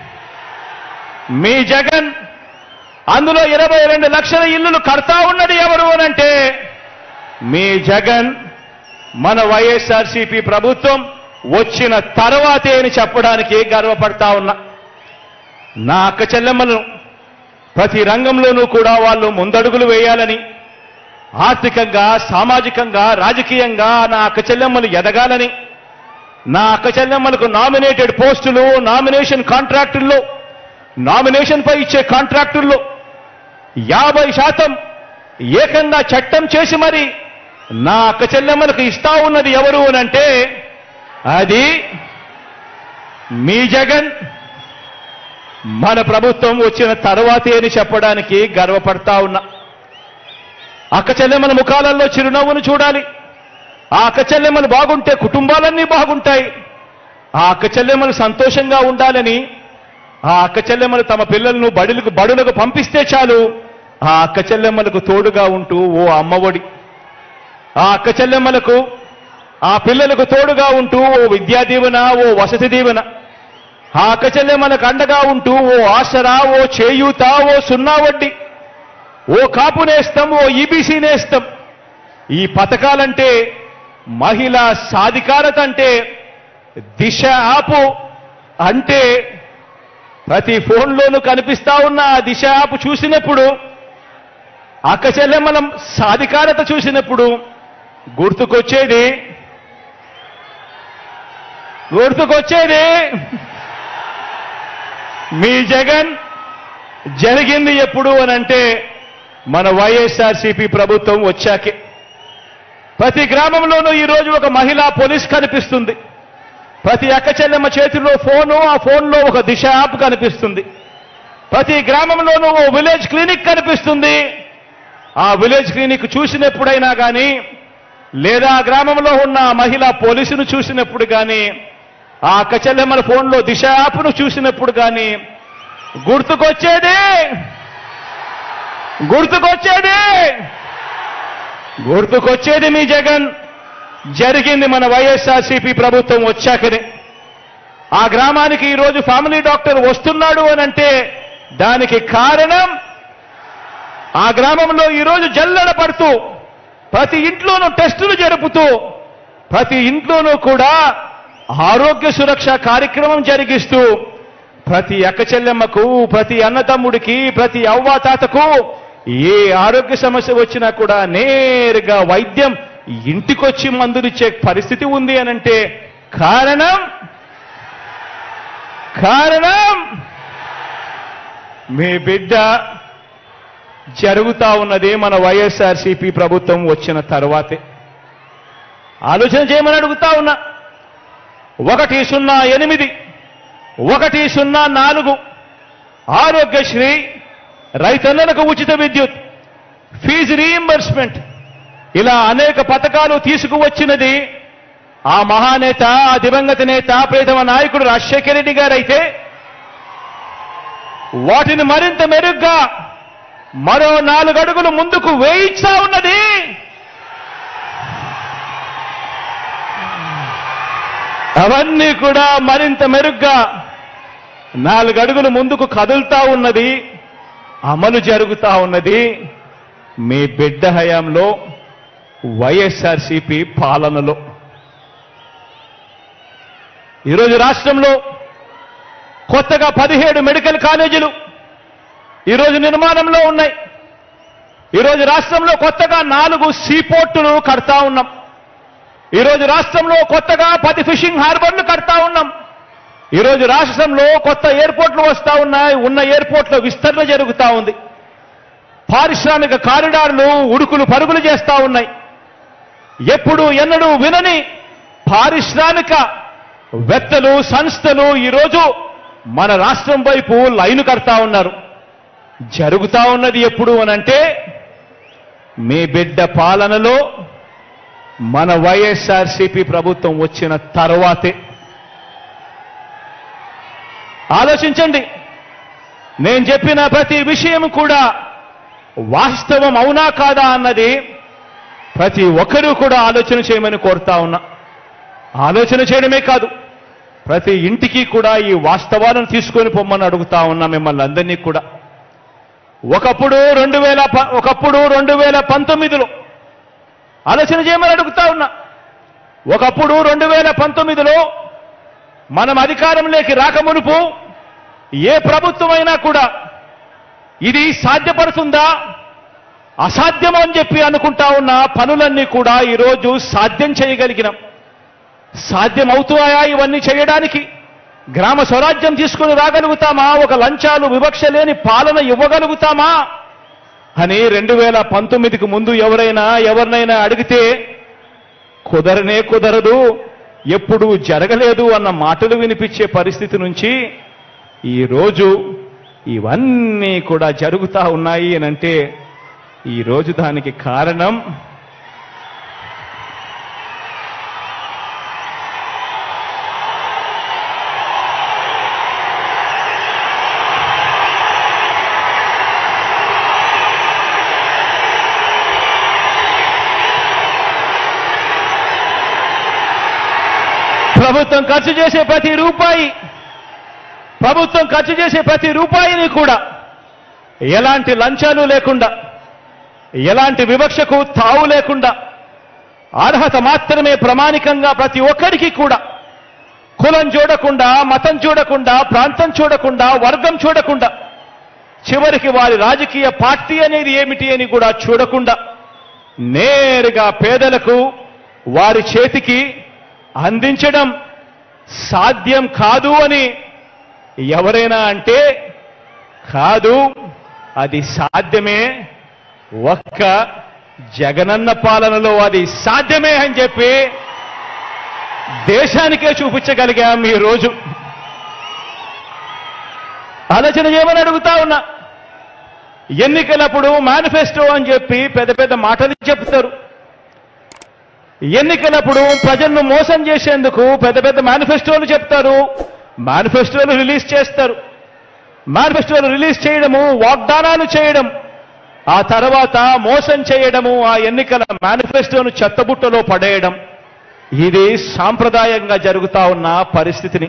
మీ జగన్. అందులో 22 లక్షల ఇళ్లు కడతా ఉన్నది ఎవరు అనంటే మీ జగన్. మన వైఎస్ఆర్సీపీ ప్రభుత్వం వచ్చిన తర్వాతే అని చెప్పడానికి గర్వపడతా ఉన్నా. నా అక్క చెల్లెమ్మలను ప్రతి రంగంలోనూ కూడా వాళ్ళు ముందడుగులు వేయాలని, ఆర్థికంగా, సామాజికంగా, రాజకీయంగా నా అక్క చెల్లెమ్మలు ఎదగాలని, నా అక్క చెల్లెమ్మలకు నామినేటెడ్ పోస్టులు, నామినేషన్ కాంట్రాక్టుల్లో, నామినేషన్ పై ఇచ్చే కాంట్రాక్టుల్లో 50% ఏకంగా చట్టం చేసి మరి నా అక్క చెల్లెమ్మలకు ఇస్తా ఉన్నది ఎవరు అనంటే అది మీ జగన్. మన ప్రభుత్వం వచ్చిన తర్వాతే అని చెప్పడానికి గర్వపడతా ఉన్నా. అక్క చెల్లెమ్మల ముఖాలలో చిరునవ్వును చూడాలి. ఆ అక్క చెల్లెమ్మలు బాగుంటే కుటుంబాలన్నీ బాగుంటాయి. ఆ అక్క చెల్లెమ్మలు సంతోషంగా ఉండాలని, ఆ అక్క చెల్లెమ్మలు తమ పిల్లలను బడులకు పంపిస్తే చాలు ఆ అక్క చెల్లెమ్మలకు తోడుగా ఉంటూ ఓ అమ్మఒడి, ఆ అక్క చెల్లెమ్మలకు, ఆ పిల్లలకు తోడుగా ఉంటూ ఓ విద్యా దీవెన, ఓ వసతి దీవెన, ఆ అక్క చెల్లెమ్మలకు అండగా ఉంటూ ఓ ఆసరా, ఓ చేయూత, ఓ సున్నా వడ్డీ, ఓ కాపు నేస్తం, ఓ ఈబీసీ నేస్తం. ఈ పథకాలంటే మహిళా సాధికారత అంటే, దిశ యాప్ అంటే ప్రతి ఫోన్లోనూ కనిపిస్తా ఉన్న ఆ దిశ యాప్ చూసినప్పుడు, అక్క చెల్లెమ్మల సాధికారత చూసినప్పుడు గుర్తుకొచ్చేది మీ జగన్. జరిగింది ఎప్పుడు అనంటే మన వైఎస్ఆర్సీపీ ప్రభుత్వం వచ్చాకే. ప్రతి గ్రామంలోనూ ఈరోజు ఒక మహిళా పోలీస్ కనిపిస్తుంది. ప్రతి అక్క చెల్లెమ్మ చేతిలో ఫోను, ఆ ఫోన్లో ఒక దిశ యాప్ కనిపిస్తుంది. ప్రతి గ్రామంలోనూ ఓ విలేజ్ క్లినిక్ కనిపిస్తుంది. ఆ విలేజ్ క్లినిక్ చూసినప్పుడైనా కానీ, లేదా ఆ గ్రామంలో ఉన్న మహిళా పోలీసును చూసినప్పుడు కానీ, ఆ అక్క చెల్లెమ్మల ఫోన్లో దిశ యాప్ను చూసినప్పుడు కానీ గుర్తుకొచ్చేది మీ జగన్. జరిగింది మన వైఎస్ఆర్సీపీ ప్రభుత్వం వచ్చాకనే. ఆ గ్రామానికి ఈరోజు ఫ్యామిలీ డాక్టర్ వస్తున్నాడు అనంటే దానికి కారణం ఆ గ్రామంలో ఈరోజు జల్లెడ పడుతూ ప్రతి ఇంట్లోనూ టెస్టులు జరుపుతూ ప్రతి ఇంట్లోనూ కూడా ఆరోగ్య సురక్ష కార్యక్రమం జరిగిస్తూ ప్రతి అక్కచెల్లెమ్మకు, ప్రతి అన్నతమ్ముడికి, ప్రతి అవ్వాతాతకు ఏ ఆరోగ్య సమస్య వచ్చినా కూడా నేరుగా వైద్యం ఇంటికొచ్చి మందులిచ్చే పరిస్థితి ఉంది అనంటే కారణం మీ బిడ్డ జరుగుతా ఉన్నది మన వైఎస్ఆర్సీపీ ప్రభుత్వం వచ్చిన తర్వాతే. ఆలోచన చేయమని అడుగుతా ఉన్నా. 108 104 ఆరోగ్యశ్రీ, రైతన్నలకు ఉచిత విద్యుత్, ఫీజు రీయింబర్స్మెంట్, ఇలా అనేక పథకాలు తీసుకువచ్చినది ఆ మహానేత, ఆ దివంగత నేత, ప్రియతమ నాయకుడు రాజశేఖర రెడ్డి గారైతే వాటిని మరింత మెరుగ్గా మరో 4 అడుగులు ముందుకు వేయిస్తా ఉన్నది అవన్నీ కూడా మరింత మెరుగ్గా 4 అడుగులు ముందుకు కదులుతా ఉన్నది, అమలు జరుగుతా ఉన్నది మీ బిడ్డ హయాంలో, వైఎస్ఆర్సీపీ పాలనలో. ఈరోజు రాష్ట్రంలో కొత్తగా 17 మెడికల్ కాలేజీలు ఈరోజు నిర్మాణంలో ఉన్నాయి. ఈరోజు రాష్ట్రంలో కొత్తగా 4 సీపోర్టులు కడతా ఉన్నాం. ఈరోజు రాష్ట్రంలో కొత్తగా 10 ఫిషింగ్ హార్బర్లు కడతా ఉన్నాం. ఈరోజు రాష్ట్రంలో కొత్త ఎయిర్పోర్ట్లు వస్తా ఉన్నాయి. ఉన్న ఎయిర్పోర్ట్ల విస్తరణ జరుగుతూ ఉంది. పారిశ్రామిక కారిడార్లు ఉడుకులు పరుగులు చేస్తా ఉన్నాయి. ఎప్పుడు ఎన్నడూ వినని పారిశ్రామిక వేత్తలు, సంస్థలు ఈరోజు మన రాష్ట్రం వైపు లైను కడతా ఉన్నారు. జరుగుతా ఉన్నది ఎప్పుడు అనంటే మీ బిడ్డ పాలనలో, మన వైఎస్ఆర్సీపీ ప్రభుత్వం వచ్చిన తర్వాతే. ఆలోచించండి. నేను చెప్పిన ప్రతి విషయం కూడా వాస్తవం అవునా కాదా అన్నది ప్రతి ఒక్కరూ కూడా ఆలోచన చేయమని కోరుతా ఉన్నా. ఆలోచన చేయడమే కాదు, ప్రతి ఇంటికి కూడా ఈ వాస్తవాలను తీసుకొని పొమ్మని అడుగుతా ఉన్నా మిమ్మల్ని అందరినీ కూడా. ఒకప్పుడు 2019లో ఆలోచన చేయమని అడుగుతా ఉన్నా. ఒకప్పుడు 2019లో మనం అధికారంలోకి రాకమునుపు ఏ ప్రభుత్వమైనా కూడా ఇది సాధ్యపడుతుందా, అసాధ్యం అని చెప్పి అనుకుంటా ఉన్న పనులన్నీ కూడా ఈరోజు సాధ్యం చేయగలిగినాం. సాధ్యం అవుతాయా ఇవన్నీ చేయడానికి? గ్రామ స్వరాజ్యం తీసుకుని రాగలుగుతామా? ఒక లంచాలు, వివక్ష లేని పాలన ఇవ్వగలుగుతామా అని 2019కు ముందు ఎవరినైనా అడిగితే కుదరనే కుదరదు, ఎప్పుడూ జరగలేదు అన్న మాటలు వినిపించే పరిస్థితి నుంచి ఈరోజు ఇవన్నీ కూడా జరుగుతా ఉన్నాయి అనంటే ఈరోజు దానికి కారణం ప్రభుత్వం ఖర్చు చేసే ప్రతి రూపాయిని కూడా ఎలాంటి లంచాలు లేకుండా, ఎలాంటి వివక్షకు తావు లేకుండా, అర్హత మాత్రమే ప్రమాణికంగా ప్రతి ఒక్కరికి కూడా, కులం చూడకుండా, మతం చూడకుండా, ప్రాంతం చూడకుండా, వర్గం చూడకుండా, చివరికి వారి రాజకీయ పార్టీ అనేది ఏమిటి అని కూడా చూడకుండా నేరుగా పేదలకు వారి చేతికి అందించడం సాధ్యం కాదు అని ఎవరైనా అంటే కాదు, అది సాధ్యమే. ఒక్క జగనన్న పాలనలో అది సాధ్యమే అని చెప్పి దేశానికే చూపించగలిగాం ఈ రోజు. ఆలోచన చేయమని అడుగుతా ఉన్నా. ఎన్నికలప్పుడు మేనిఫెస్టో అని చెప్పి పెద్ద పెద్ద మాటలు చెప్తారు. ఎన్నికలప్పుడు ప్రజలను మోసం చేసేందుకు పెద్ద పెద్ద మేనిఫెస్టోలు చెప్తారు, మేనిఫెస్టోలు రిలీజ్ చేస్తారు. మేనిఫెస్టోలు రిలీజ్ చేయడము, వాగ్దానాలు చేయడం, ఆ తర్వాత మోసం చేయడము, ఆ ఎన్నికల మేనిఫెస్టోను చెత్తబుట్టలో పడేయడం, ఇది సాంప్రదాయంగా జరుగుతా ఉన్న పరిస్థితిని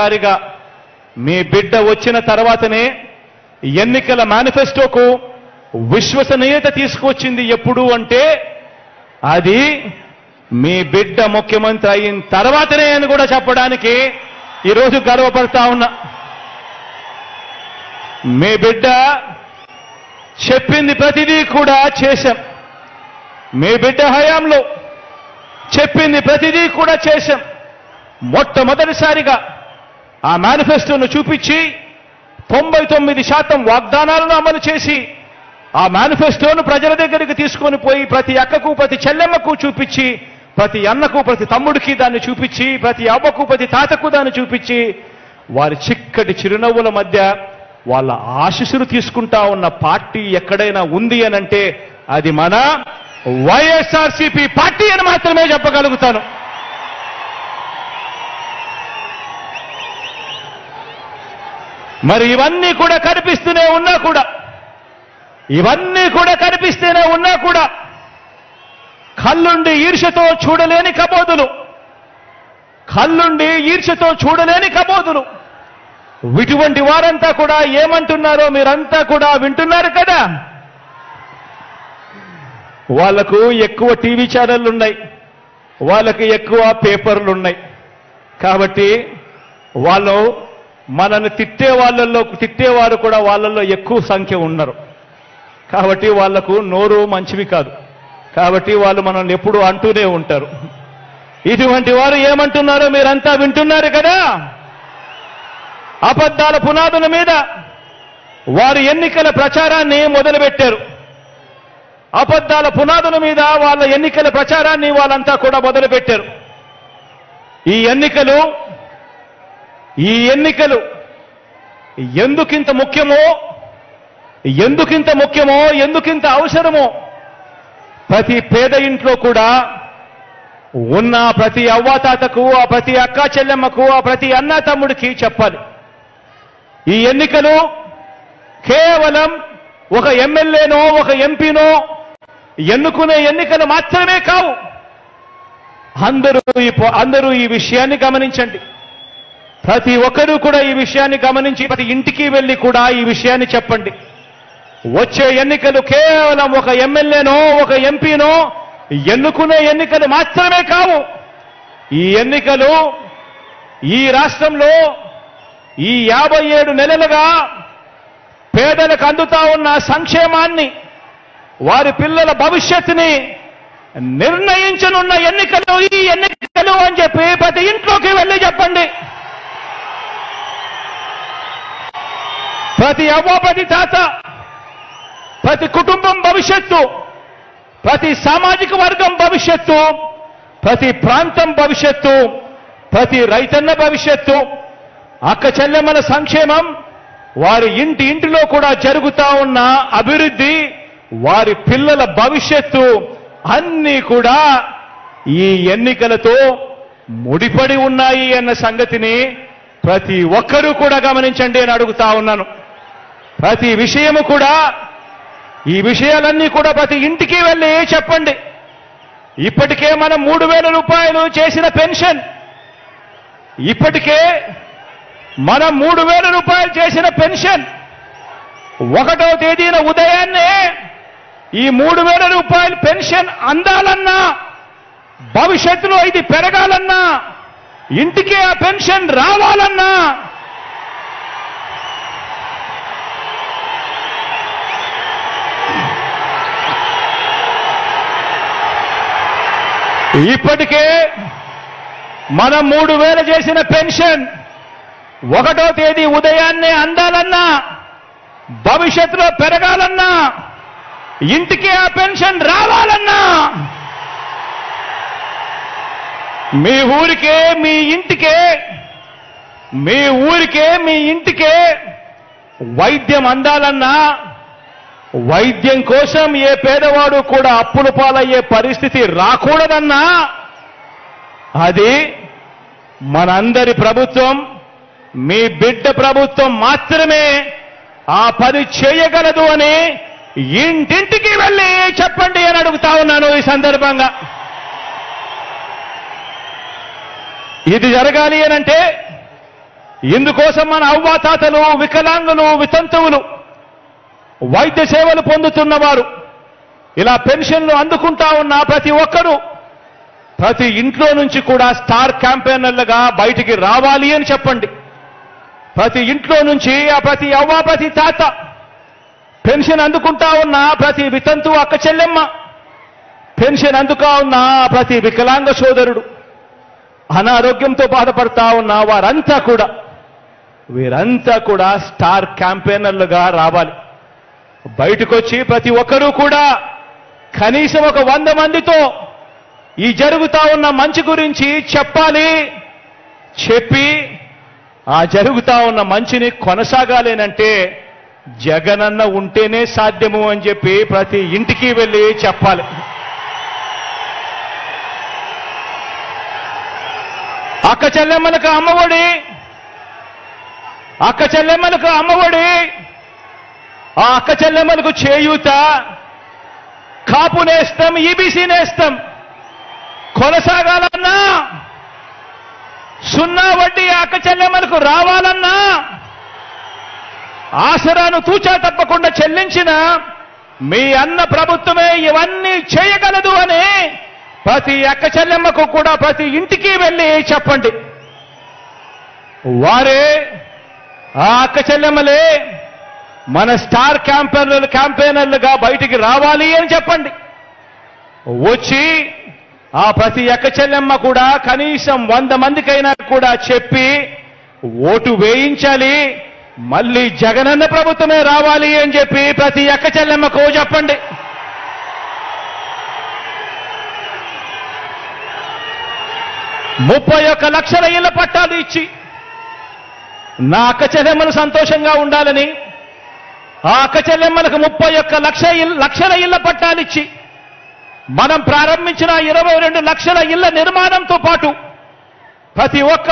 మొట్టమొదటిసారిగా మీ బిడ్డ వచ్చిన తర్వాతనే ఎన్నికల మేనిఫెస్టోకు విశ్వసనీయత తీసుకొచ్చింది ఎప్పుడు అంటే అది మీ బిడ్డ ముఖ్యమంత్రి అయిన తర్వాతనే అని కూడా చెప్పడానికి ఈరోజు గర్వపడతా ఉన్నా. మీ బిడ్డ చెప్పింది ప్రతిదీ కూడా చేశాం. మీ బిడ్డ హయాంలో చెప్పింది ప్రతిదీ కూడా చేశాం. మొట్టమొదటిసారిగా ఆ మేనిఫెస్టోను చూపించి 99% వాగ్దానాలను అమలు చేసి ఆ మేనిఫెస్టోను ప్రజల దగ్గరికి తీసుకొని పోయి ప్రతి అక్కకు ప్రతి చెల్లెమ్మకు చూపించి ప్రతి అన్నకు ప్రతి తమ్ముడికి దాన్ని చూపించి ప్రతి అవ్వకు ప్రతి తాతకు దాన్ని చూపించి వారి చిక్కటి చిరునవ్వుల మధ్య వాళ్ళ ఆశీస్సులు తీసుకుంటా ఉన్న పార్టీ ఎక్కడైనా ఉంది అనంటే అది మన వైఎస్ఆర్సీపీ పార్టీ అని మాత్రమే చెప్పగలుగుతాను. మరి ఇవన్నీ కూడా కనిపిస్తూనే ఉన్నా కూడా కళ్ళుండి ఈర్ష్యతో చూడలేని కబోదులు ఇటువంటి వారంతా కూడా ఏమంటున్నారో మీరంతా కూడా వింటున్నారు కదా. వాళ్లకు ఎక్కువ టీవీ ఛానళ్లు ఉన్నాయి, వాళ్ళకి ఎక్కువ పేపర్లు ఉన్నాయి. కాబట్టి వాళ్ళు మనల్ని తిట్టేవారు కూడా వాళ్ళల్లో ఎక్కువ సంఖ్య ఉన్నారు. కాబట్టి వాళ్లకు నోరు మంచివి కాదు. కాబట్టి వాళ్ళు మనల్ని ఎప్పుడూ అంటూనే ఉంటారు. ఇటువంటి వారు ఏమంటున్నారో మీరంతా వింటున్నారు కదా. అబద్ధాల పునాదుల మీద వారు ఎన్నికల ప్రచారాన్ని మొదలుపెట్టారు. అబద్ధాల పునాదుల మీద వాళ్ళ ఎన్నికల ప్రచారాన్ని వాళ్ళంతా కూడా మొదలుపెట్టారు. ఈ ఎన్నికలు ఎందుకింత ముఖ్యమో, ఎందుకింత అవసరమో ప్రతి పేద ఇంట్లో కూడా ఉన్న ప్రతి అవ్వాతాతకు, ఆ ప్రతి అక్కా చెల్లెమ్మకు, ఆ ప్రతి అన్నా తమ్ముడికి చెప్పాలి. ఈ ఎన్నికలు కేవలం ఒక ఎమ్మెల్యేనో ఒక ఎంపీనో ఎన్నుకునే ఎన్నికలు మాత్రమే కావు. అందరూ ఈ విషయాన్ని గమనించండి. ప్రతి ఒక్కరూ కూడా ఈ విషయాన్ని గమనించి ప్రతి ఇంటికి వెళ్ళి కూడా ఈ విషయాన్ని చెప్పండి. వచ్చే ఎన్నికలు కేవలం ఒక ఎమ్మెల్యేనో ఒక ఎంపీనో ఎన్నుకునే ఎన్నికలు మాత్రమే కావు. ఈ ఎన్నికలు ఈ రాష్ట్రంలో ఈ 57 నెలలుగా పేదలకు అందుతా ఉన్న సంక్షేమాన్ని, వారి పిల్లల భవిష్యత్తుని నిర్ణయించనున్న ఎన్నికలు ఈ ఎన్నికలు అని చెప్పి ప్రతి ఇంట్లోకి వెళ్ళి చెప్పండి. ప్రతి అవ్వ, ప్రతి తాత, ప్రతి కుటుంబం భవిష్యత్తు, ప్రతి సామాజిక వర్గం భవిష్యత్తు, ప్రతి ప్రాంతం భవిష్యత్తు, ప్రతి రైతన్న భవిష్యత్తు, అక్క చెల్లెమ్మల సంక్షేమం, వారి ఇంటిలో కూడా జరుగుతా ఉన్న అభివృద్ధి, వారి పిల్లల భవిష్యత్తు అన్నీ కూడా ఈ ఎన్నికలతో ముడిపడి ఉన్నాయి అన్న సంగతిని ప్రతి ఒక్కరూ కూడా గమనించండి అని అడుగుతా ఉన్నాను. ప్రతి విషయము కూడా, ఈ విషయాలన్నీ కూడా ప్రతి ఇంటికి వెళ్ళి చెప్పండి. ఇప్పటికే మనం 3,000 రూపాయలు చేసిన పెన్షన్, ఇప్పటికే మనం 3,000 రూపాయలు చేసిన పెన్షన్ 1వ తేదీన ఉదయాన్నే ఈ 3,000 రూపాయల పెన్షన్ అందాలన్నా, భవిష్యత్తులో ఇది పెరగాలన్నా, ఇంటికే ఆ పెన్షన్ రావాలన్నా ఇప్పటికే మనం 3,000 చేసిన పెన్షన్ 1వ తేదీ ఉదయాన్నే అందాలన్నా, భవిష్యత్తులో పెరగాలన్నా, ఇంటికి ఆ పెన్షన్ రావాలన్నా మీ ఊరికే మీ ఇంటికే వైద్యం అందాలన్నా, వైద్యం కోసం ఏ పేదవాడు కూడా అప్పుల పాలయ్యే పరిస్థితి రాకూడదన్నా అది మనందరి ప్రభుత్వం, మీ బిడ్డ ప్రభుత్వం మాత్రమే ఆ పని చేయగలదు అని ఇంటింటికి వెళ్ళి చెప్పండి అని అడుగుతా ఉన్నాను ఈ సందర్భంగా. ఇది జరగాలి అనంటే ఇందుకోసం మన అవ్వాతాతలు, వికలాంగులు, వితంతువులు వైద్య సేవలు పొందుతున్నవారు, ఇలా పెన్షన్లు అందుకుంటా ఉన్న ప్రతి ఒక్కరూ ప్రతి ఇంట్లో నుంచి కూడా స్టార్ క్యాంపెయినర్లుగా బయటికి రావాలి అని చెప్పండి. ప్రతి ఇంట్లో నుంచి ప్రతి అవ్వ, ప్రతి తాత, పెన్షన్ అందుకుంటా ఉన్న ప్రతి వితంతు అక్క చెల్లెమ్మ, పెన్షన్ అందుకా ఉన్న ప్రతి వికలాంగ సోదరుడు, అనారోగ్యంతో బాధపడతా ఉన్న వీరంతా కూడా స్టార్ క్యాంపెయినర్లుగా రావాలి. బయటకు వచ్చి ప్రతి ఒక్కరూ కూడా కనీసం ఒక 100 మందితో ఈ జరుగుతా ఉన్న మంచి గురించి చెప్పాలి. చెప్పి ఆ జరుగుతా ఉన్న మంచిని కొనసాగాలేనంటే జగనన్న ఉంటేనే సాధ్యము అని చెప్పి ప్రతి ఇంటికి వెళ్ళి చెప్పాలి. అక్క చెల్లెమ్మలకు అమ్మఒడి, ఆ అక్క చెల్లెమ్మలకు చేయూత, కాపు నేస్తం, ఈబీసీ నేస్తం కొనసాగాలన్నా, 0 వడ్డీ అక్క చెల్లెమ్మలకు రావాలన్నా, ఆసరాను తూచా తప్పకుండా చెల్లించిన మీ అన్న ప్రభుత్వమే ఇవన్నీ చేయగలదు అని ప్రతి అక్క చెల్లెమ్మకు కూడా ప్రతి ఇంటికి వెళ్ళి చెప్పండి. వారే, ఆ అక్క చెల్లెమ్మలే మన స్టార్ క్యాంపెయినర్లుగా బయటికి రావాలి అని చెప్పండి. వచ్చి ఆ ప్రతి అక్క చెల్లెమ్మ కూడా కనీసం 100 మందికైనా కూడా చెప్పి ఓటు వేయించాలి, మళ్ళీ జగనన్న ప్రభుత్వమే రావాలి అని చెప్పి ప్రతి అక్క చెల్లెమ్మకు చెప్పండి. $31 లక్షల ఇళ్ల పట్టాలు ఇచ్చి నా అక్క చెల్లెమ్మలు సంతోషంగా ఉండాలని, ఆ అక్క చెల్లెమ్మలకు 31 లక్షల ఇళ్ల పట్టాలిచ్చి మనం ప్రారంభించిన 22 లక్షల ఇళ్ల నిర్మాణంతో పాటు ప్రతి ఒక్క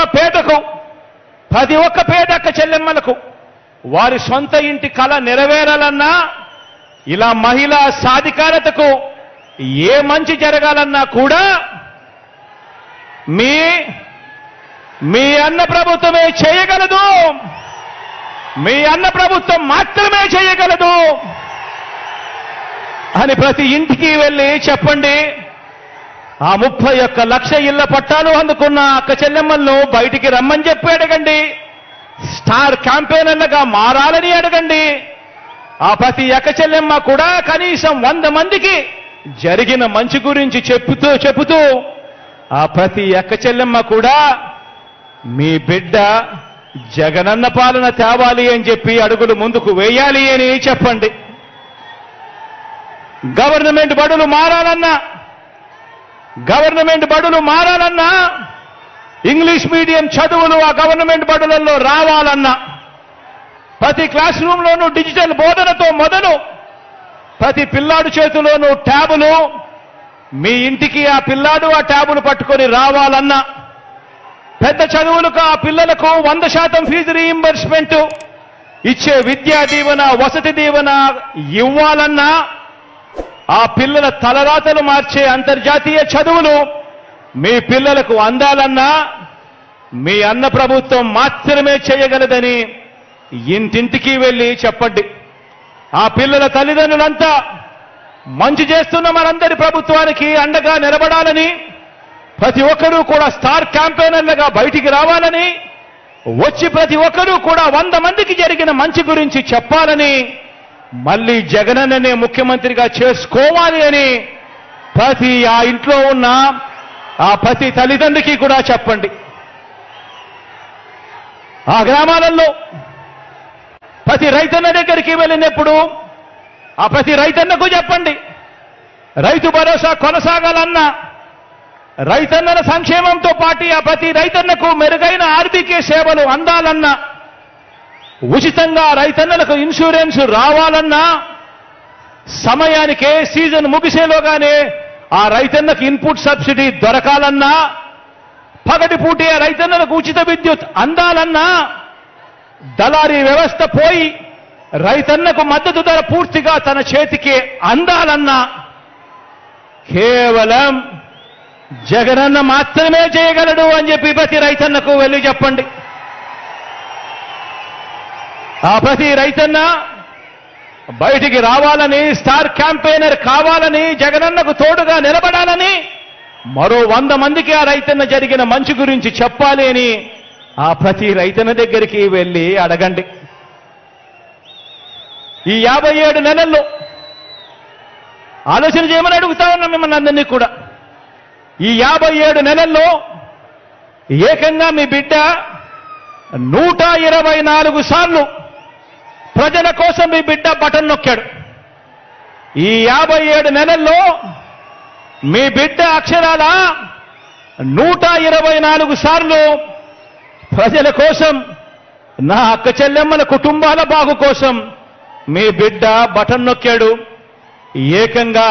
పేద అక్క చెల్లెమ్మలకు వారి సొంత ఇంటి కళ నెరవేరాలన్నా, ఇలా మహిళా సాధికారతకు ఏ మంచి జరగాలన్నా కూడా మీ అన్న ప్రభుత్వమే చేయగలదు. మీ అన్న ప్రభుత్వం మాత్రమే చేయగలదు అని ప్రతి ఇంటికి వెళ్ళి చెప్పండి. ఆ 31 లక్ష ఇళ్ల పట్టాలు అందుకున్న అక్క చెల్లెమ్మలను బయటికి రమ్మని చెప్పి అడగండి. స్టార్ క్యాంపెయినర్లుగా మారాలని అడగండి. ఆ ప్రతి అక్క చెల్లెమ్మ కూడా కనీసం 100 మందికి జరిగిన మంచి గురించి చెబుతూ ఆ ప్రతి అక్క చెల్లెమ్మ కూడా మీ బిడ్డ జగనన్న పాలన తేవాలి అని చెప్పి అడుగులు ముందుకు వేయాలి అని చెప్పండి. గవర్నమెంట్ బడులు మారాలన్నా, ఇంగ్లీష్ మీడియం చదువులు ఆ గవర్నమెంట్ బడులలో రావాలన్నా, ప్రతి క్లాస్ రూమ్లోనూ డిజిటల్ బోధనతో మొదలు ప్రతి పిల్లాడు చేతిలోనూ ట్యాబులు, మీ ఇంటికి ఆ పిల్లాడు ఆ ట్యాబులు పట్టుకొని రావాలన్నా, పెద్ద చదువులకు ఆ పిల్లలకు 100% ఫీజు రీయింబర్స్మెంట్ ఇచ్చే విద్యా దీవెన, వసతి దీవెన ఇవ్వాలన్నా, ఆ పిల్లల తలరాతలు మార్చే అంతర్జాతీయ చదువులు మీ పిల్లలకు అందాలన్నా మీ అన్న ప్రభుత్వం మాత్రమే చేయగలదని ఇంటింటికి వెళ్ళి చెప్పండి. ఆ పిల్లల తల్లిదండ్రులంతా మంచి చేస్తున్న మనందరి ప్రభుత్వానికి అండగా నిలబడాలని, ప్రతి ఒక్కరూ కూడా స్టార్ క్యాంపెయినర్లుగా బయటికి రావాలని, వచ్చి ప్రతి ఒక్కరూ కూడా 100 మందికి జరిగిన మంచి గురించి చెప్పాలని, మళ్ళీ జగనన్ననే ముఖ్యమంత్రిగా చేసుకోవాలి అని ప్రతి ఆ ఇంట్లో ఉన్న ఆ ప్రతి తల్లిదండ్రికి కూడా చెప్పండి. ఆ గ్రామాలలో ప్రతి రైతన్న దగ్గరికి వెళ్ళినప్పుడు ఆ ప్రతి రైతన్నకు చెప్పండి, రైతు భరోసా కొనసాగాలన్నా, రైతన్నల సంక్షేమంతో పాటు ఆ ప్రతి రైతన్నకు మెరుగైన ఆర్థిక సేవలు అందాలన్నా, ఉచితంగా రైతన్నలకు ఇన్సూరెన్స్ రావాలన్నా, సమయానికే సీజన్ ముగిసేలోగానే ఆ రైతన్నకు ఇన్పుట్ సబ్సిడీ దొరకాలన్నా, పగటిపూటే ఆ రైతన్నలకు ఉచిత విద్యుత్ అందాలన్నా, దళారీ వ్యవస్థ పోయి రైతన్నకు మద్దతు ధర పూర్తిగా తన చేతికి అందాలన్నా కేవలం జగనన్న మాత్రమే చేయగలడు అని చెప్పి ప్రతి రైతన్నకు వెళ్ళి చెప్పండి. ఆ ప్రతి రైతన్న బయటికి రావాలని, స్టార్ క్యాంపెయినర్ కావాలని, జగనన్నకు తోడుగా నిలబడాలని, మరో 100 మందికి ఆ రైతన్న జరిగిన మంచి గురించి చెప్పాలి అని ఆ ప్రతి రైతన్న దగ్గరికి వెళ్ళి అడగండి. ఈ 57 నెలల్లో ఆలోచన చేయమని అడుగుతా ఉన్నాం మిమ్మల్ని అందరినీ కూడా. ఈ 57 నెలల్లో ఏకంగా మీ బిడ్డ 124 సార్లు ప్రజల కోసం మీ బిడ్డ బటన్ నొక్కాడు. ఈ 57 నెలల్లో మీ బిడ్డ అక్షరాల 124 సార్లు ప్రజల కోసం, నా అక్క చెల్లెమ్మల కుటుంబాల బాగు కోసం మీ బిడ్డ బటన్ నొక్కాడు. ఏకంగా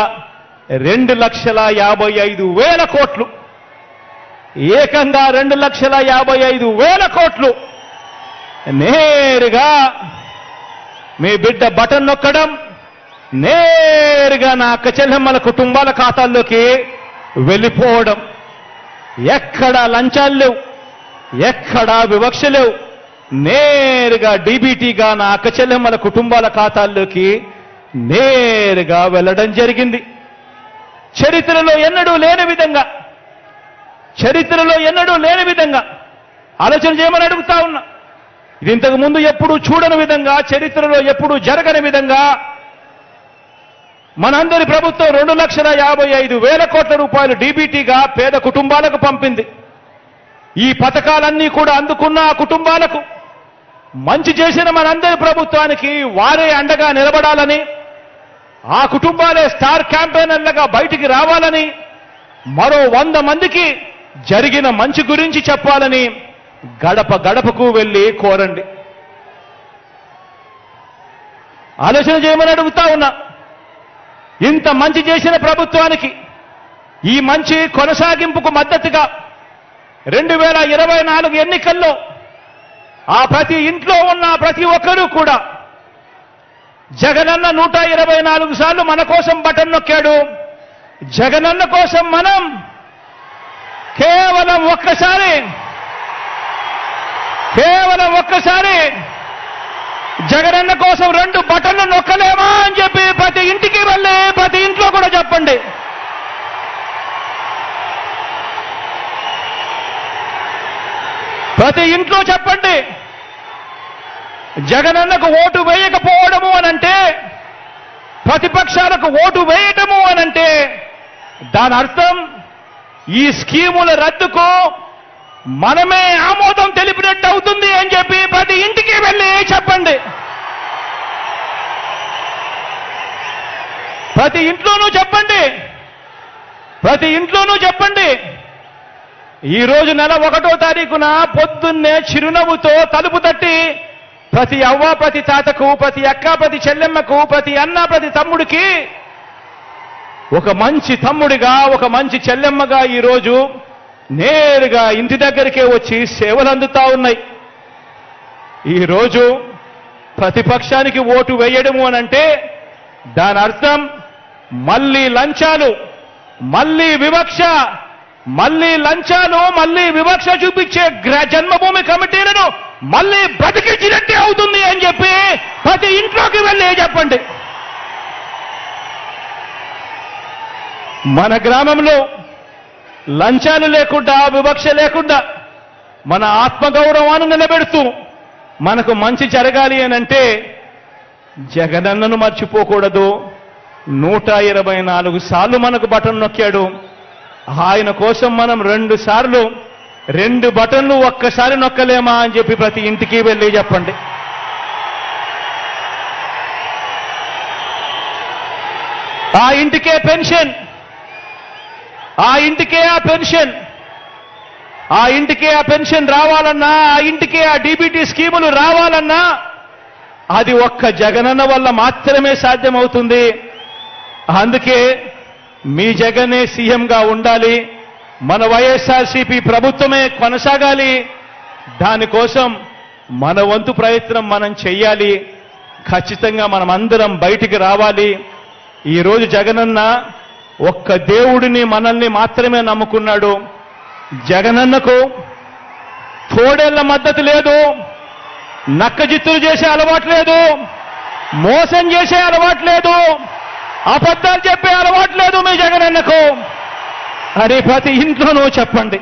2,55,000 కోట్లు, ఏకంగా 2,55,000 కోట్లు నేరుగా మీ బిడ్డ బటన్ నొక్కడం, నేరుగా నా అక్క చెల్లెమ్మల కుటుంబాల ఖాతాల్లోకి వెళ్ళిపోవడం. ఎక్కడా లంచాలు లేవు, ఎక్కడా వివక్ష లేవు. నేరుగా డీబీటీగా నా అక్క చెల్లెమ్మల కుటుంబాల ఖాతాల్లోకి నేరుగా వెళ్ళడం జరిగింది. చరిత్రలో ఎన్నడూ లేని విధంగా, చరిత్రలో ఎన్నడూ లేని విధంగా ఆలోచన చేయమని అడుగుతా ఉన్నా. ఇది ఇంతకు ముందు ఎప్పుడూ చూడని విధంగా, చరిత్రలో ఎప్పుడూ జరగని విధంగా మనందరి ప్రభుత్వం 2,55,000 కోట్ల రూపాయలు డీబీటీగా పేద కుటుంబాలకు పంపింది. ఈ పథకాలన్నీ కూడా అందుకున్న ఆ కుటుంబాలకు మంచి చేసిన మనందరి ప్రభుత్వానికి వారే అండగా నిలబడాలని, ఆ కుటుంబాలే స్టార్ క్యాంపెయినర్లుగా బయటికి రావాలని, మరో 100 మందికి జరిగిన మంచి గురించి చెప్పాలని గడప గడపకు వెళ్ళి కోరండి. ఆలోచన చేయమని అడుగుతా ఉన్నా. ఇంత మంచి చేసిన ప్రభుత్వానికి ఈ మంచి కొనసాగింపుకు మద్దతుగా 2024 ఎన్నికల్లో ఆ ప్రతి ఇంట్లో ఉన్న ప్రతి ఒక్కరూ కూడా జగనన్న 124 సార్లు మన కోసం బటన్ నొక్కాడు. జగనన్న కోసం మనం కేవలం ఒక్కసారి జగనన్న కోసం 2 బటన్లు నొక్కలేమా అని చెప్పి ప్రతి ఇంటికి వెళ్ళి ప్రతి ఇంట్లో కూడా చెప్పండి. ప్రతి ఇంట్లో చెప్పండి. జగనన్నకు ఓటు వేయకపోవడము అనంటే, ప్రతిపక్షాలకు ఓటు వేయటము అనంటే దాని అర్థం ఈ స్కీముల రద్దుకు మనమే ఆమోదం తెలిపినట్టు అవుతుంది అని చెప్పి ప్రతి ఇంటికి వెళ్ళి చెప్పండి. ప్రతి ఇంట్లోనూ చెప్పండి. ప్రతి ఇంట్లోనూ చెప్పండి. ఈ రోజు నెల 1వ తారీఖున పొద్దున్నే చిరునవ్వుతో తలుపు తట్టి ప్రతి అవ్వ, ప్రతి తాతకు, ప్రతి అక్క, ప్రతి చెల్లెమ్మకు, ప్రతి అన్న, ప్రతి తమ్ముడికి ఒక మంచి తమ్ముడిగా, ఒక మంచి చెల్లెమ్మగా ఈరోజు నేరుగా ఇంటి దగ్గరికే వచ్చి సేవలు అందుతా ఉన్నాయి. ఈరోజు ప్రతిపక్షానికి ఓటు వేయడము అనంటే దాని అర్థం మళ్ళీ లంచాలు, మళ్ళీ వివక్ష, మళ్ళీ లంచాలు, మళ్ళీ వివక్ష చూపించే జన్మభూమి కమిటీలను మళ్ళీ బ్రతికించినట్టే అవుతుంది అని చెప్పి ప్రతి ఇంట్లోకి వెళ్ళి చెప్పండి. మన గ్రామంలో లంచాలు లేకుండా, వివక్ష లేకుండా మన ఆత్మగౌరవాన్ని నిలబెడుతూ మనకు మంచి జరగాలి అనంటే జగనన్నను మర్చిపోకూడదు. 124 సార్లు మనకు బటన్ నొక్కాడు. ఆయన కోసం మనం 2 సార్లు 2 బటన్లు ఒక్కసారి నొక్కలేమా అని చెప్పి ప్రతి ఇంటికి వెళ్ళి చెప్పండి. ఆ ఇంటికే పెన్షన్, ఆ ఇంటికే ఆ పెన్షన్, ఆ ఇంటికే ఆ పెన్షన్ రావాలన్నా, ఆ ఇంటికే ఆ డీబీటీ స్కీములు రావాలన్నా అది ఒక్క జగనన్న వల్ల మాత్రమే సాధ్యమవుతుంది. అందుకే మీ జగనే సీఎంగా ఉండాలి, మన వైఎస్ఆర్సీపీ ప్రభుత్వమే కొనసాగాలి. దానికోసం మన వంతు ప్రయత్నం మనం చెయ్యాలి. ఖచ్చితంగా మనం అందరం బయటికి రావాలి. ఈరోజు జగనన్న ఒక్క దేవుడిని, మనల్ని మాత్రమే నమ్ముకున్నాడు. జగనన్నకు తోడేళ్ల మద్దతు లేదు, నక్కజిత్తులు చేసే అలవాటు లేదు, మోసం చేసే అలవాటు లేదు, అబద్ధాలు చెప్పే అలవాటు లేదు మీ జగనన్నకు అని ప్రతి ఇంట్లోనూ చెప్పండి.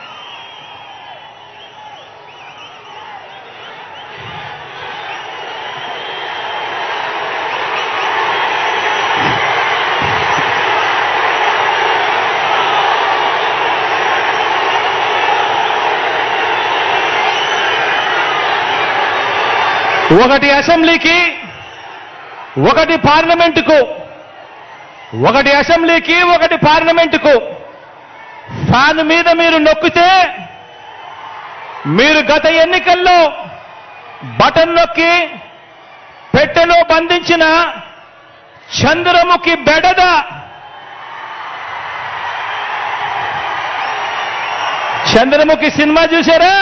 ఒకటి అసెంబ్లీకి, ఒకటి పార్లమెంటుకు, ఒకటి అసెంబ్లీకి, ఒకటి పార్లమెంటుకు ఫ్యాన్ మీద మీరు నొక్కితే మీరు గత ఎన్నికల్లో బటన్ నొక్కి పెట్టెలో బంధించిన చంద్రముఖి బెడద చంద్రముఖి సినిమా చూశారా?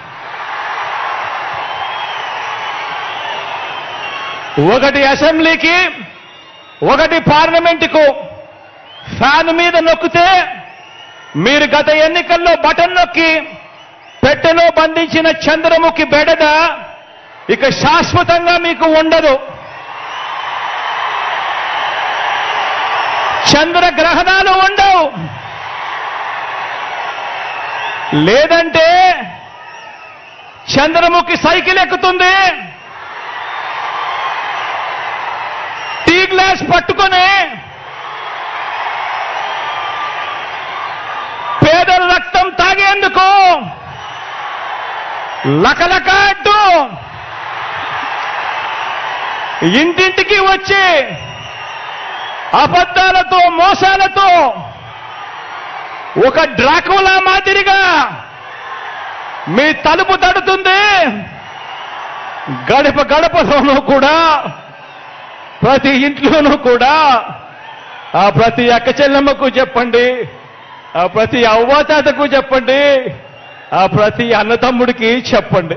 ఒకటి అసెంబ్లీకి, ఒకటి పార్లమెంటుకు ఫ్యాన్ మీద నొక్కితే మీరు గత ఎన్నికల్లో బటన్ నొక్కి పెట్టెలో బంధించిన చంద్రముఖి బెడద ఇక శాశ్వతంగా మీకు ఉండదు. చంద్రగ్రహణాలు ఉండవు. లేదంటే చంద్రముఖి సైకిల్ ఎక్కుతుంది, టీ గ్లాస్ పట్టుకొని పేదల రక్తం తాగేందుకు లకలక అంటూ ఇంటింటికి వచ్చి అబద్ధాలతో మోసాలతో ఒక డ్రాకులా మాదిరిగా మీ తలుపు తడుతుంది. గడప గడపలోనూ కూడా, ప్రతి ఇంట్లోనూ కూడా ఆ ప్రతి అక్క చెల్లెమ్మకు చెప్పండి, ఆ ప్రతి అవ్వాతాతకు చెప్పండి, ఆ ప్రతి అన్నతమ్ముడికి చెప్పండి.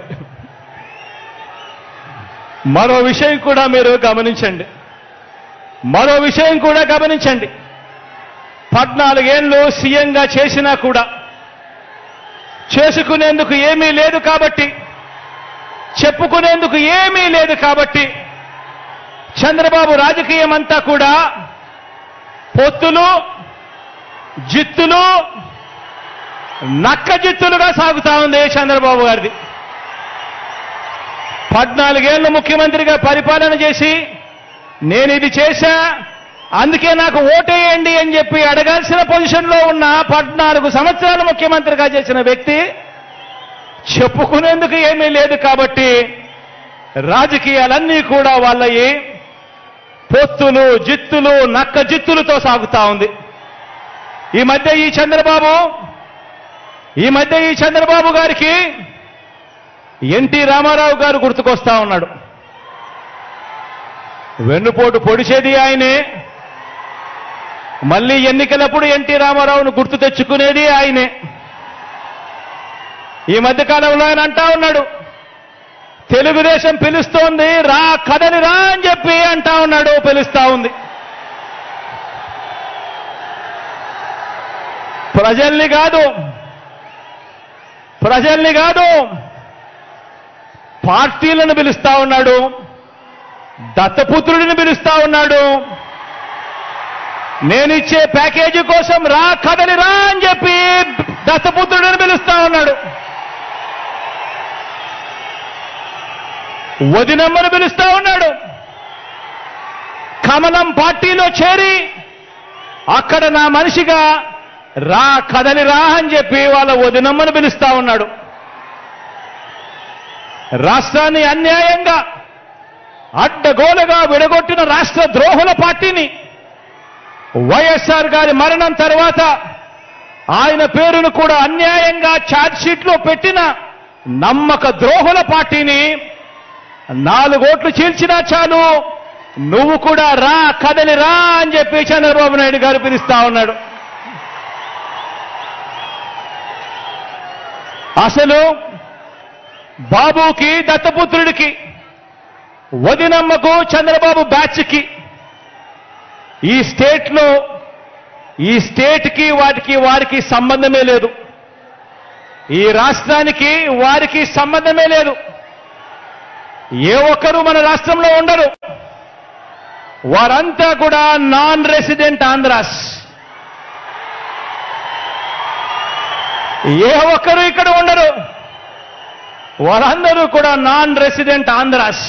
మరో విషయం కూడా మీరు గమనించండి, మరో విషయం కూడా గమనించండి. 14 ఏళ్ళు సీఎంగా చేసినా కూడా చేసుకునేందుకు ఏమీ లేదు కాబట్టి, చెప్పుకునేందుకు ఏమీ లేదు కాబట్టి చంద్రబాబు రాజకీయం అంతా కూడా పొత్తులు, జిత్తులు, నక్క జిత్తులుగా సాగుతా ఉంది చంద్రబాబు గారిది. 14 ఏళ్ళు ముఖ్యమంత్రిగా పరిపాలన చేసి నేను ఇది చేశా అందుకే నాకు ఓటేయండి అని చెప్పి అడగాల్సిన పొజిషన్లో ఉన్న 14 సంవత్సరాలు ముఖ్యమంత్రిగా చేసిన వ్యక్తి చెప్పుకునేందుకు ఏమీ లేదు కాబట్టి రాజకీయాలన్నీ కూడా వాళ్ళయి పొత్తులు, జిత్తులు, నక్క జిత్తులతో సాగుతా ఉంది. ఈ మధ్య ఈ చంద్రబాబు గారికి ఎన్టీ రామారావు గారు గుర్తుకొస్తా ఉన్నాడు. వెన్నుపోటు పొడిచేది ఆయనే, మళ్ళీ ఎన్నికలప్పుడు ఎన్టీ రామారావును గుర్తు తెచ్చుకునేది ఆయనే. ఈ మధ్యకాలంలో ఆయన అంటా ఉన్నాడు, తెలుగుదేశం పిలుస్తోంది రా, కదలి రా అని చెప్పి అంటా ఉన్నాడు, పిలుస్తా ఉంది. ప్రజల్ని కాదు పార్టీలను పిలుస్తా ఉన్నాడు, దత్తపుత్రుడిని పిలుస్తా ఉన్నాడు. నేనిచ్చే ప్యాకేజీ కోసం రా, కదలి రా అని చెప్పి దత్తపుత్రుడిని పిలుస్తా ఉన్నాడు. వదినమ్మను పిలుస్తా ఉన్నాడు. కమలం పార్టీలో చేరి అక్కడ నా మనిషిగా రా, కదలి రా అని చెప్పి వాళ్ళ వదినమ్మను పిలుస్తా ఉన్నాడు. రాష్ట్రాన్ని అన్యాయంగా అడ్డగోలుగా విడగొట్టిన రాష్ట్ర ద్రోహుల పార్టీని వైఎస్ఆర్ గారి మరణం తర్వాత ఆయన పేరును కూడా అన్యాయంగా ఛార్జ్షీట్లో పెట్టిన నమ్మక ద్రోహుల పార్టీని 4 ఓట్లు చీల్చినా చాలు నువ్వు కూడా రా, కదలి రా అని చెప్పి చంద్రబాబు నాయుడు గారు పిలుస్తా ఉన్నాడు. అసలు బాబుకి, దత్తపుత్రుడికి, వదినమ్మకు, చంద్రబాబు బ్యాచ్కి ఈ స్టేట్కి వారికి సంబంధమే లేదు. ఈ రాష్ట్రానికి వారికి సంబంధమే లేదు. ఏ ఒక్కరూ మన రాష్ట్రంలో ఉండరు. వారంతా కూడా నాన్ రెసిడెంట్ ఆంధ్రాస్. ఏ ఒక్కరు ఇక్కడ ఉండరు, వారందరూ కూడా నాన్ రెసిడెంట్ ఆంధ్రాస్.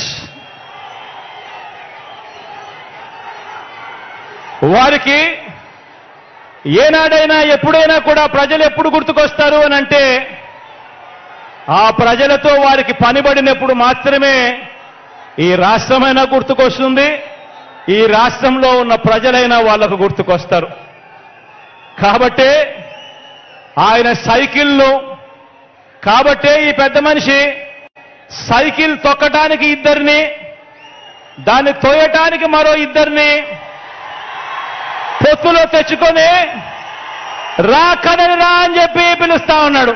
వారికి ఏనాడైనా ఎప్పుడైనా కూడా ప్రజలు ఎప్పుడు గుర్తుకొస్తారు అని అంటే ఆ ప్రజలతో వారికి పనిబడినప్పుడు మాత్రమే ఈ రాష్ట్రమైనా గుర్తుకొస్తుంది, ఈ రాష్ట్రంలో ఉన్న ప్రజలైనా వాళ్లకు గుర్తుకొస్తారు. కాబట్టే ఆయన సైకిల్ను, కాబట్టే ఈ పెద్ద మనిషి సైకిల్ తొక్కటానికి ఇద్దరిని, దాన్ని తోయటానికి మరో ఇద్దరిని పొత్తులో తెచ్చుకొని రా కదలి రా అని చెప్పి పిలుస్తా ఉన్నాడు.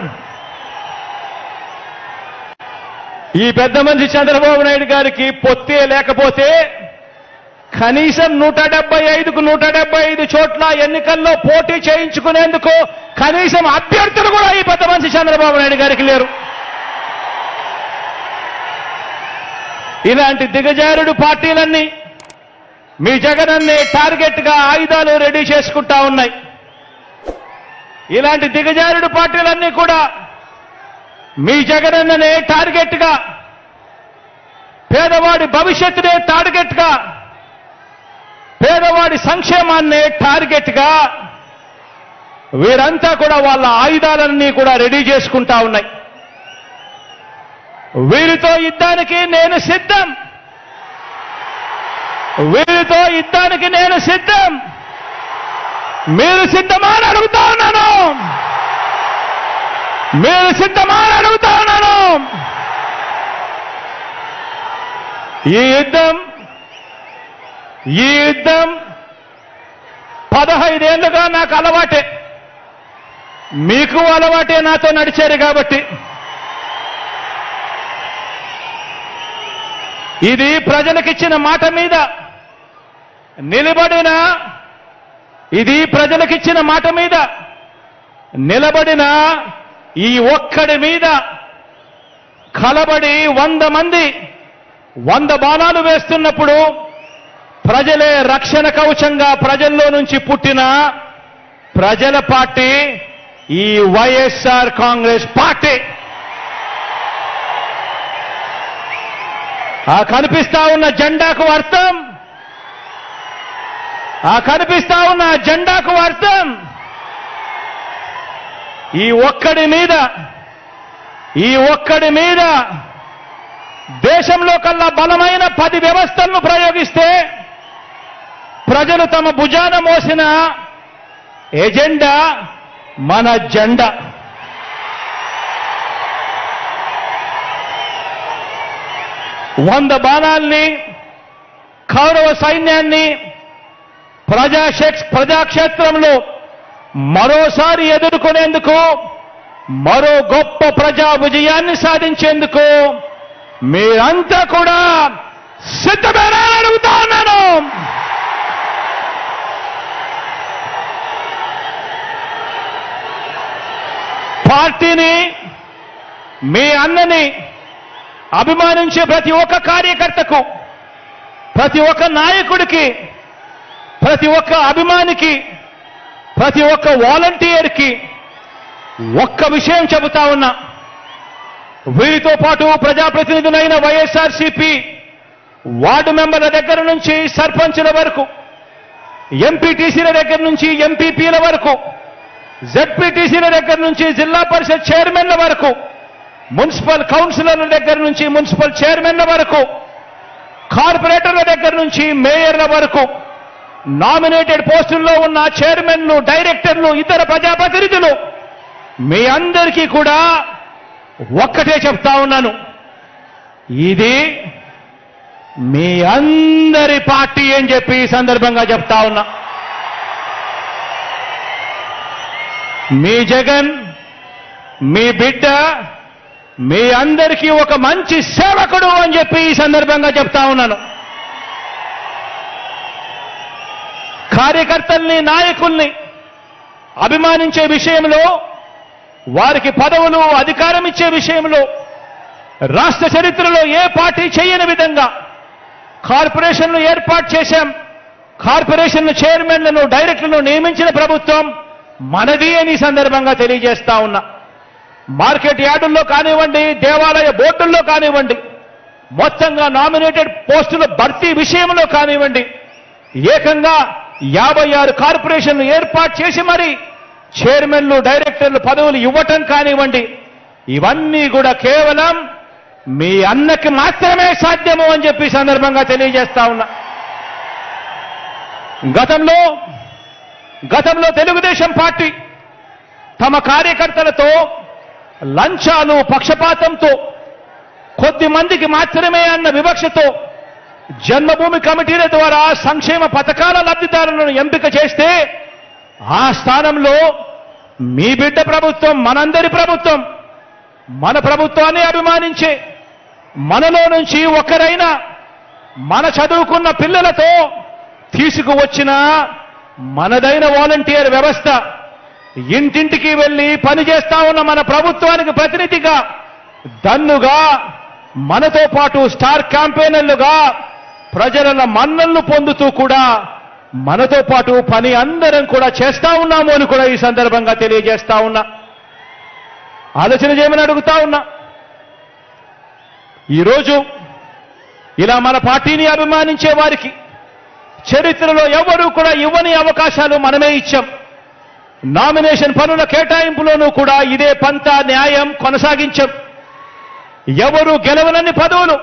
ఈ పెద్ద మనిషి చంద్రబాబు నాయుడు గారికి పొత్తే లేకపోతే కనీసం 175కు 175 చోట్ల ఎన్నికల్లో పోటీ చేయించుకునేందుకు కనీసం అభ్యర్థులు కూడా ఈ పెద్ద మనిషి చంద్రబాబు నాయుడు గారికి లేరు. ఇలాంటి దిగజారుడు పార్టీలన్నీ మీ జగనన్నే టార్గెట్ గా ఆయుధాలు రెడీ చేసుకుంటా ఉన్నాయి. ఇలాంటి దిగజారుడు పార్టీలన్నీ కూడా మీ జగనన్ననే టార్గెట్ గా, పేదవాడి భవిష్యత్తునే టార్గెట్ గా, పేదవాడి సంక్షేమాన్నే టార్గెట్ గా వీరంతా కూడా వాళ్ళ ఆయుధాలన్నీ కూడా రెడీ చేసుకుంటా ఉన్నాయి. వీరితో యుద్ధానికి నేను సిద్ధం, వీరితో యుద్ధానికి నేను సిద్ధం. మీరు సిద్ధమా అని అడుగుతా ఉన్నాను, మీరు సిద్ధమా అని అడుగుతా ఉన్నాను. ఈ యుద్ధం 15 ఏళ్లుగా నాకు అలవాటే, మీకు అలవాటే నాతో నడిచారు కాబట్టి. ఇది ప్రజలకిచ్చిన మాట మీద నిలబడిన, ఇది ప్రజలకిచ్చిన మాట మీద నిలబడిన ఈ ఒక్కడి మీద కలబడి 100 మంది 100 బాణాలు వేస్తున్నప్పుడు ప్రజలే రక్షణ కవచంగా ప్రజల్లో నుంచి పుట్టిన ప్రజల పార్టీ ఈ వైఎస్ఆర్ కాంగ్రెస్ పార్టీ. ఆ కనిపిస్తా ఉన్న జెండాకు అర్థం, ఆ కనిపిస్తా ఉన్న జెండాకు అర్థం ఈ ఒక్కడి మీద దేశంలో కల్లా బలమైన 10 వ్యవస్థలను ప్రయోగిస్తే ప్రజలు తమ భుజాన మోసిన ఎజెండా మన జెండా. వంద బాణాల్ని, కౌరవ సైన్యాన్ని ప్రజాక్షేత్రంలో మరోసారి ఎదుర్కొనేందుకు, మరో గొప్ప ప్రజా విజయాన్ని సాధించేందుకు మీరంతా కూడా సిద్ధమేనా అని అడుగుతా ఉన్నాను. పార్టీని, మీ అన్నని అభిమానించే ప్రతి ఒక్క కార్యకర్తకు, ప్రతి ఒక్క నాయకుడికి, ప్రతి ఒక్క అభిమానికి, ప్రతి ఒక్క వాలంటీర్కి ఒక్క విషయం చెబుతా ఉన్నా. వీరితో పాటు ప్రజాప్రతినిధులైన వైఎస్ఆర్సీపీ వార్డు మెంబర్ల దగ్గర నుంచి సర్పంచుల వరకు, ఎంపీటీసీల దగ్గర నుంచి ఎంపీపీల వరకు, జెడ్పీటీసీల దగ్గర నుంచి జిల్లా పరిషత్ చైర్మన్ల వరకు, మున్సిపల్ కౌన్సిలర్ల దగ్గర నుంచి మున్సిపల్ చైర్మన్ల వరకు, కార్పొరేటర్ల దగ్గర నుంచి మేయర్ల వరకు, నామినేటెడ్ పోస్టుల్లో ఉన్న చైర్మన్లు, డైరెక్టర్లు, ఇతర ప్రజాప్రతినిధులు మీ అందరికీ కూడా ఒక్కటే చెప్తా ఉన్నాను. ఇది మీ అందరి పార్టీ అని చెప్పి ఈ సందర్భంగా చెప్తా ఉన్నా. మీ జగన్, మీ బిడ్డ మీ అందరికీ ఒక మంచి సేవకుడు అని చెప్పి ఈ సందర్భంగా చెప్తా ఉన్నాను. కార్యకర్తల్ని, నాయకుల్ని అభిమానించే విషయంలో, వారికి పదవులు, అధికారం ఇచ్చే విషయంలో రాష్ట్ర చరిత్రలో ఏ పార్టీ చేయని విధంగా కార్పొరేషన్లు ఏర్పాటు చేశాం. కార్పొరేషన్ చైర్మన్లను డైరెక్టర్లను నియమించిన ప్రభుత్వం మనది అని సందర్భంగా తెలియజేస్తా ఉన్నా. మార్కెట్ యార్డుల్లో కానివ్వండి, దేవాలయ బోర్డుల్లో కానివ్వండి, మొత్తంగా నామినేటెడ్ పోస్టుల భర్తీ విషయంలో కానివ్వండి, ఏకంగా 56 కార్పొరేషన్లు ఏర్పాటు చేసి మరి చైర్మన్లు డైరెక్టర్లు పదవులు ఇవ్వటం కానివ్వండి, ఇవన్నీ కూడా కేవలం మీ అన్నకి మాత్రమే సాధ్యము అని చెప్పి సందర్భంగా తెలియజేస్తా ఉన్నా. గతంలో తెలుగుదేశం పార్టీ తమ కార్యకర్తలతో లంచాలు, పక్షపాతంతో, కొద్ది మందికి మాత్రమే అన్న వివక్షతో జన్మభూమి కమిటీల ద్వారా సంక్షేమ పథకాల లబ్ధిదారులను ఎంపిక చేస్తే ఆ స్థానంలో మీ బిడ్డ ప్రభుత్వం, మనందరి ప్రభుత్వం, మన ప్రభుత్వాన్ని అభిమానించే మనలో నుంచి ఒక్కరైనా మన చదువుకున్న పిల్లలతో తీసుకువచ్చిన మనదైన వాలంటీర్ వ్యవస్థ, ఇంటింటికి వెళ్లి పనిచేస్తా ఉన్న మన ప్రభుత్వానికి ప్రతినిధిగా, దన్నుగా, మనతో పాటు స్టార్ క్యాంపెయినర్లుగా ప్రజల మన్నలను పొందుతూ కూడా మనతో పాటు పని అందరం కూడా చేస్తా ఉన్నాము అని కూడా ఈ సందర్భంగా తెలియజేస్తా ఉన్నా. ఆలోచన చేయమని అడుగుతా ఉన్నా. ఈరోజు ఇలా మన పార్టీని అభిమానించే వారికి చరిత్రలో ఎవరూ కూడా ఇవ్వని అవకాశాలు మనమే ఇచ్చాం. నామినేషన్ పనుల కేటాయింపులోనూ కూడా ఇదే పంతా న్యాయం కొనసాగించాం. ఎవరు గెలవనన్ని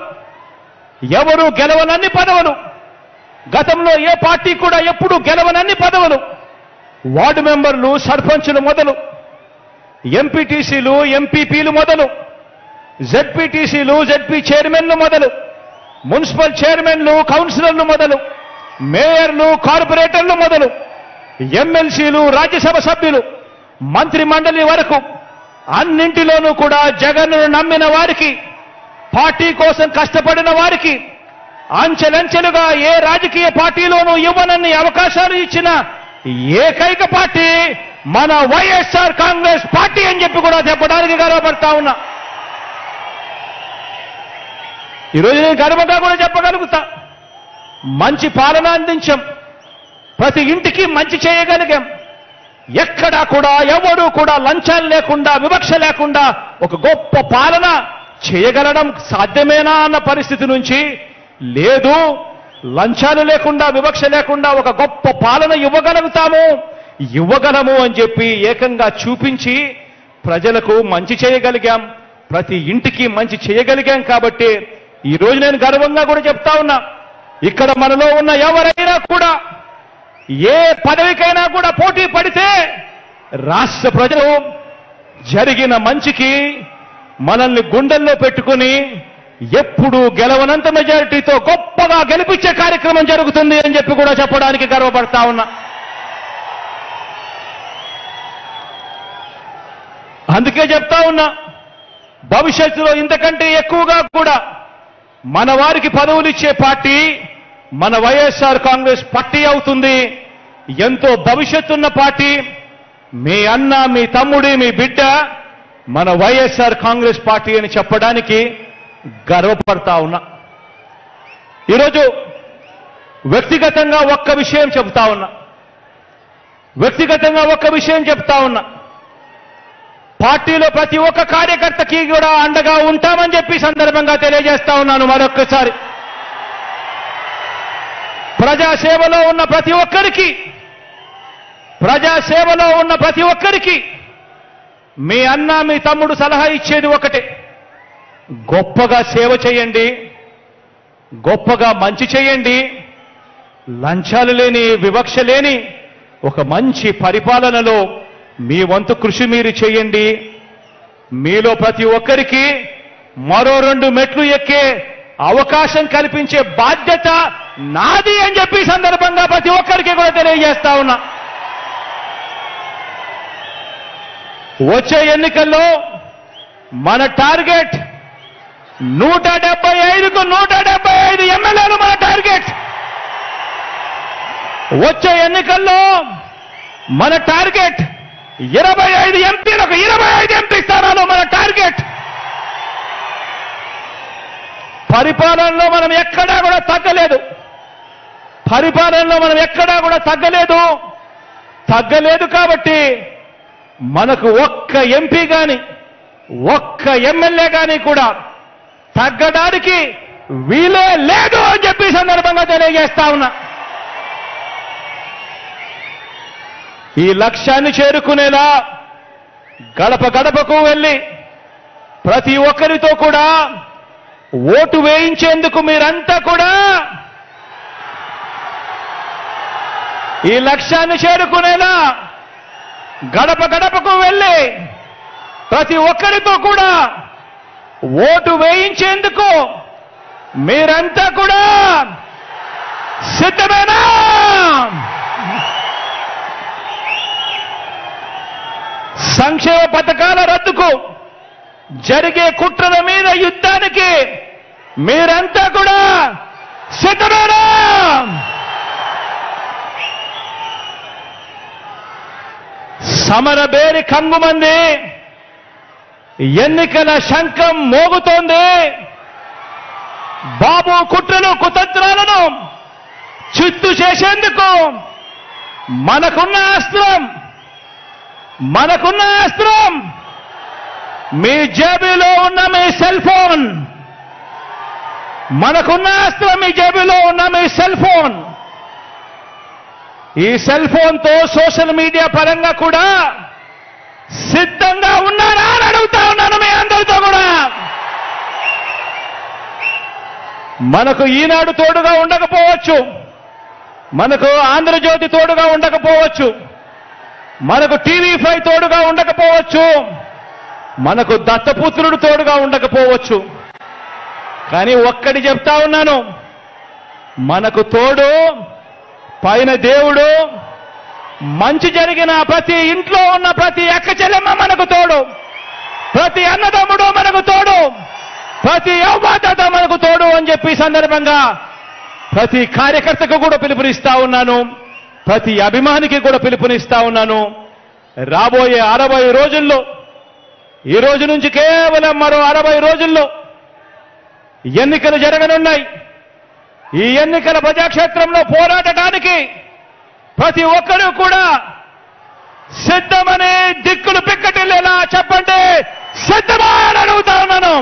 పదవులు, గతంలో ఏ పార్టీ కూడా ఎప్పుడూ గెలవనన్ని పదవులు, వార్డు మెంబర్లు, సర్పంచులు మొదలు, ఎంపీటీసీలు, ఎంపీపీలు మొదలు, జెడ్పీటీసీలు, జెడ్పీ చైర్మన్లు మొదలు, మున్సిపల్ చైర్మన్లు, కౌన్సిలర్లు మొదలు, మేయర్లు, కార్పొరేటర్లు మొదలు, ఎమ్మెల్సీలు, రాజ్యసభ సభ్యులు, మంత్రి మండలి వరకు అన్నింటిలోనూ కూడా జగన్ను నమ్మిన వారికి, పార్టీ కోసం కష్టపడిన వారికి అంచెలంచెలుగా ఏ రాజకీయ పార్టీలోనూ ఇవ్వనన్ని అవకాశాలు ఇచ్చిన ఏకైక పార్టీ మన వైఎస్ఆర్ కాంగ్రెస్ పార్టీ అని చెప్పి కూడా చెప్పడానికి గర్వపడతా ఉన్నా. ఈరోజు నేను గర్వంగా కూడా చెప్పగలుగుతా. మంచి పాలన అందించాం, ప్రతి ఇంటికి మంచి చేయగలిగాం. ఎక్కడా కూడా ఎవరూ కూడా లంచాలు లేకుండా, వివక్ష లేకుండా ఒక గొప్ప పాలన చేయగలడం సాధ్యమేనా అన్న పరిస్థితి నుంచి, లేదు లంచాలు లేకుండా, వివక్ష లేకుండా ఒక గొప్ప పాలన ఇవ్వగలము అని చెప్పి ఏకంగా చూపించి ప్రజలకు మంచి చేయగలిగాం, ప్రతి ఇంటికి మంచి చేయగలిగాం. కాబట్టి ఈరోజు నేను గర్వంగా కూడా చెప్తా ఉన్నా, ఇక్కడ మనలో ఉన్న ఎవరైనా కూడా ఏ పదవికైనా కూడా పోటీ పడితే రాష్ట్ర ప్రజలు జరిగిన మంచికి మనల్ని గుండెల్లో పెట్టుకుని ఎప్పుడూ గెలవనంత మెజారిటీతో గొప్పగా గెలిపించే కార్యక్రమం జరుగుతుంది అని చెప్పి కూడా చెప్పడానికి గర్వపడతా ఉన్నా. అందుకే చెప్తా ఉన్నా, భవిష్యత్తులో ఇంతకంటే ఎక్కువగా కూడా మన వారికి పదవులు ఇచ్చే పార్టీ మన వైఎస్ఆర్ కాంగ్రెస్ పార్టీ అవుతుంది. ఎంతో భవిష్యత్తున్న పార్టీ, మీ అన్న, మీ తమ్ముడి, మీ బిడ్డ మన వైఎస్ఆర్ కాంగ్రెస్ పార్టీ అని చెప్పడానికి గర్వపడతా ఉన్నా. ఈరోజు వ్యక్తిగతంగా ఒక్క విషయం చెప్తా ఉన్నా. పార్టీలో ప్రతి ఒక్క కార్యకర్తకి కూడా అండగా ఉంటామని చెప్పి సందర్భంగా తెలియజేస్తా ఉన్నాను. మరొక్కసారి ప్రజాసేవలో ఉన్న ప్రతి ఒక్కరికి మీ అన్న, మీ తమ్ముడు సలహా ఇచ్చేది ఒకటే, గొప్పగా సేవ చేయండి, గొప్పగా మంచి చేయండి, లంచాలు లేని, వివక్ష లేని ఒక మంచి పరిపాలనలో మీ వంతు కృషి మీరు చేయండి. మీలో ప్రతి ఒక్కరికి మరో 2 మెట్లు ఎక్కే అవకాశం కల్పించే బాధ్యత నాది అని చెప్పి సందర్భంగా ప్రతి ఒక్కరికి కూడా తెలియజేస్తా ఉన్నా. వచ్చే ఎన్నికల్లో మన టార్గెట్ 175కు 175 ఎమ్మెల్యేలు మన టార్గెట్. వచ్చే ఎన్నికల్లో మన టార్గెట్ 25 ఎంపీలకు 25 ఎంపీ స్థానాలు మన టార్గెట్. పరిపాలనలో మనం ఎక్కడా కూడా తగ్గలేదు. పరిపాలనలో మనం ఎక్కడా కూడా తగ్గలేదు కాబట్టి మనకు ఒక్క ఎంపీ గాని ఒక్క ఎమ్మెల్యే గాని కూడా తగ్గడానికి వీలే లేదు అని చెప్పి సందర్భంగా తెలియజేస్తా ఉన్నా. ఈ లక్ష్యాన్ని చేరుకునేలా గడప గడపకు వెళ్ళి ప్రతి ఒక్కరితో కూడా ఓటు వేయించేందుకు మీరంతా కూడా ఈ లక్ష్యాన్ని చేరుకునేలా గడప గడపకు వెళ్ళి ప్రతి ఒక్కరితో కూడా ఓటు వేయించేందుకు మీరంతా కూడా సిద్ధమేనా? సంక్షేమ పథకాల రద్దుకు జరిగే కుట్రల మీద యుద్ధానికి మీరంతా కూడా సిద్ధమేనా? సమరబేరి కంగుమంది, ఎన్నికల శంఖం మోగుతోంది. బాబు కుట్రలు కుతంత్రాలను చిత్తు చేసేందుకు మనకున్న అస్త్రం మీ జేబులో ఉన్న మీ సెల్ ఫోన్. మనకున్న అస్త్రం మీ జేబులో ఉన్న మీ సెల్ ఫోన్. ఈ సెల్ ఫోన్తో సోషల్ మీడియా పరంగా కూడా సిద్ధంగా ఉన్నారా అని అడుగుతా ఉన్నాను మీ అందరితో కూడా. మనకు ఈనాడు తోడుగా ఉండకపోవచ్చు, మనకు ఆంధ్రజ్యోతి తోడుగా ఉండకపోవచ్చు, మనకు టీవీ5 తోడుగా ఉండకపోవచ్చు, మనకు దత్తపుత్రుడు తోడుగా ఉండకపోవచ్చు. కానీ ఒక్కటి చెప్తా ఉన్నాను, మనకు తోడు పైన దేవుడు. మంచి జరిగిన ప్రతి ఇంట్లో ఉన్న ప్రతి అక్క చెల్లెమ్మ మనకు తోడు, ప్రతి అన్నదమ్ముడు మనకు తోడు, ప్రతి యువత మనకు తోడు అని చెప్పి సందర్భంగా ప్రతి కార్యకర్తకు కూడా పిలుపునిస్తా ఉన్నాను, ప్రతి అభిమానికి కూడా పిలుపునిస్తా ఉన్నాను. రాబోయే 60 రోజుల్లో, ఈ రోజు నుంచి కేవలం మరో 60 రోజుల్లో ఎన్నికలు జరగనున్నాయి. ఈ ఎన్నికల ప్రజాక్షేత్రంలో పోరాడటానికి ప్రతి ఒక్కరూ కూడా సిద్ధమని దిక్కులు పిక్కటిల్లేలా చెప్పండి, సిద్ధమా అని అడుగుతా ఉన్నాను.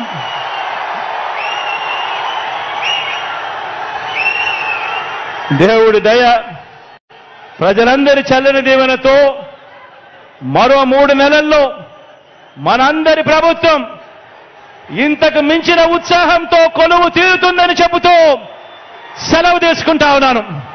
దేవుడి దయ, ప్రజలందరి చల్లని దీవెనతో మరో 3 నెలల్లో మనందరి ప్రభుత్వం ఇంతకు మించిన ఉత్సాహంతో కొలువు తీరుతుందని చెబుతూ సెలవు తీసుకుంటా ఉన్నాను.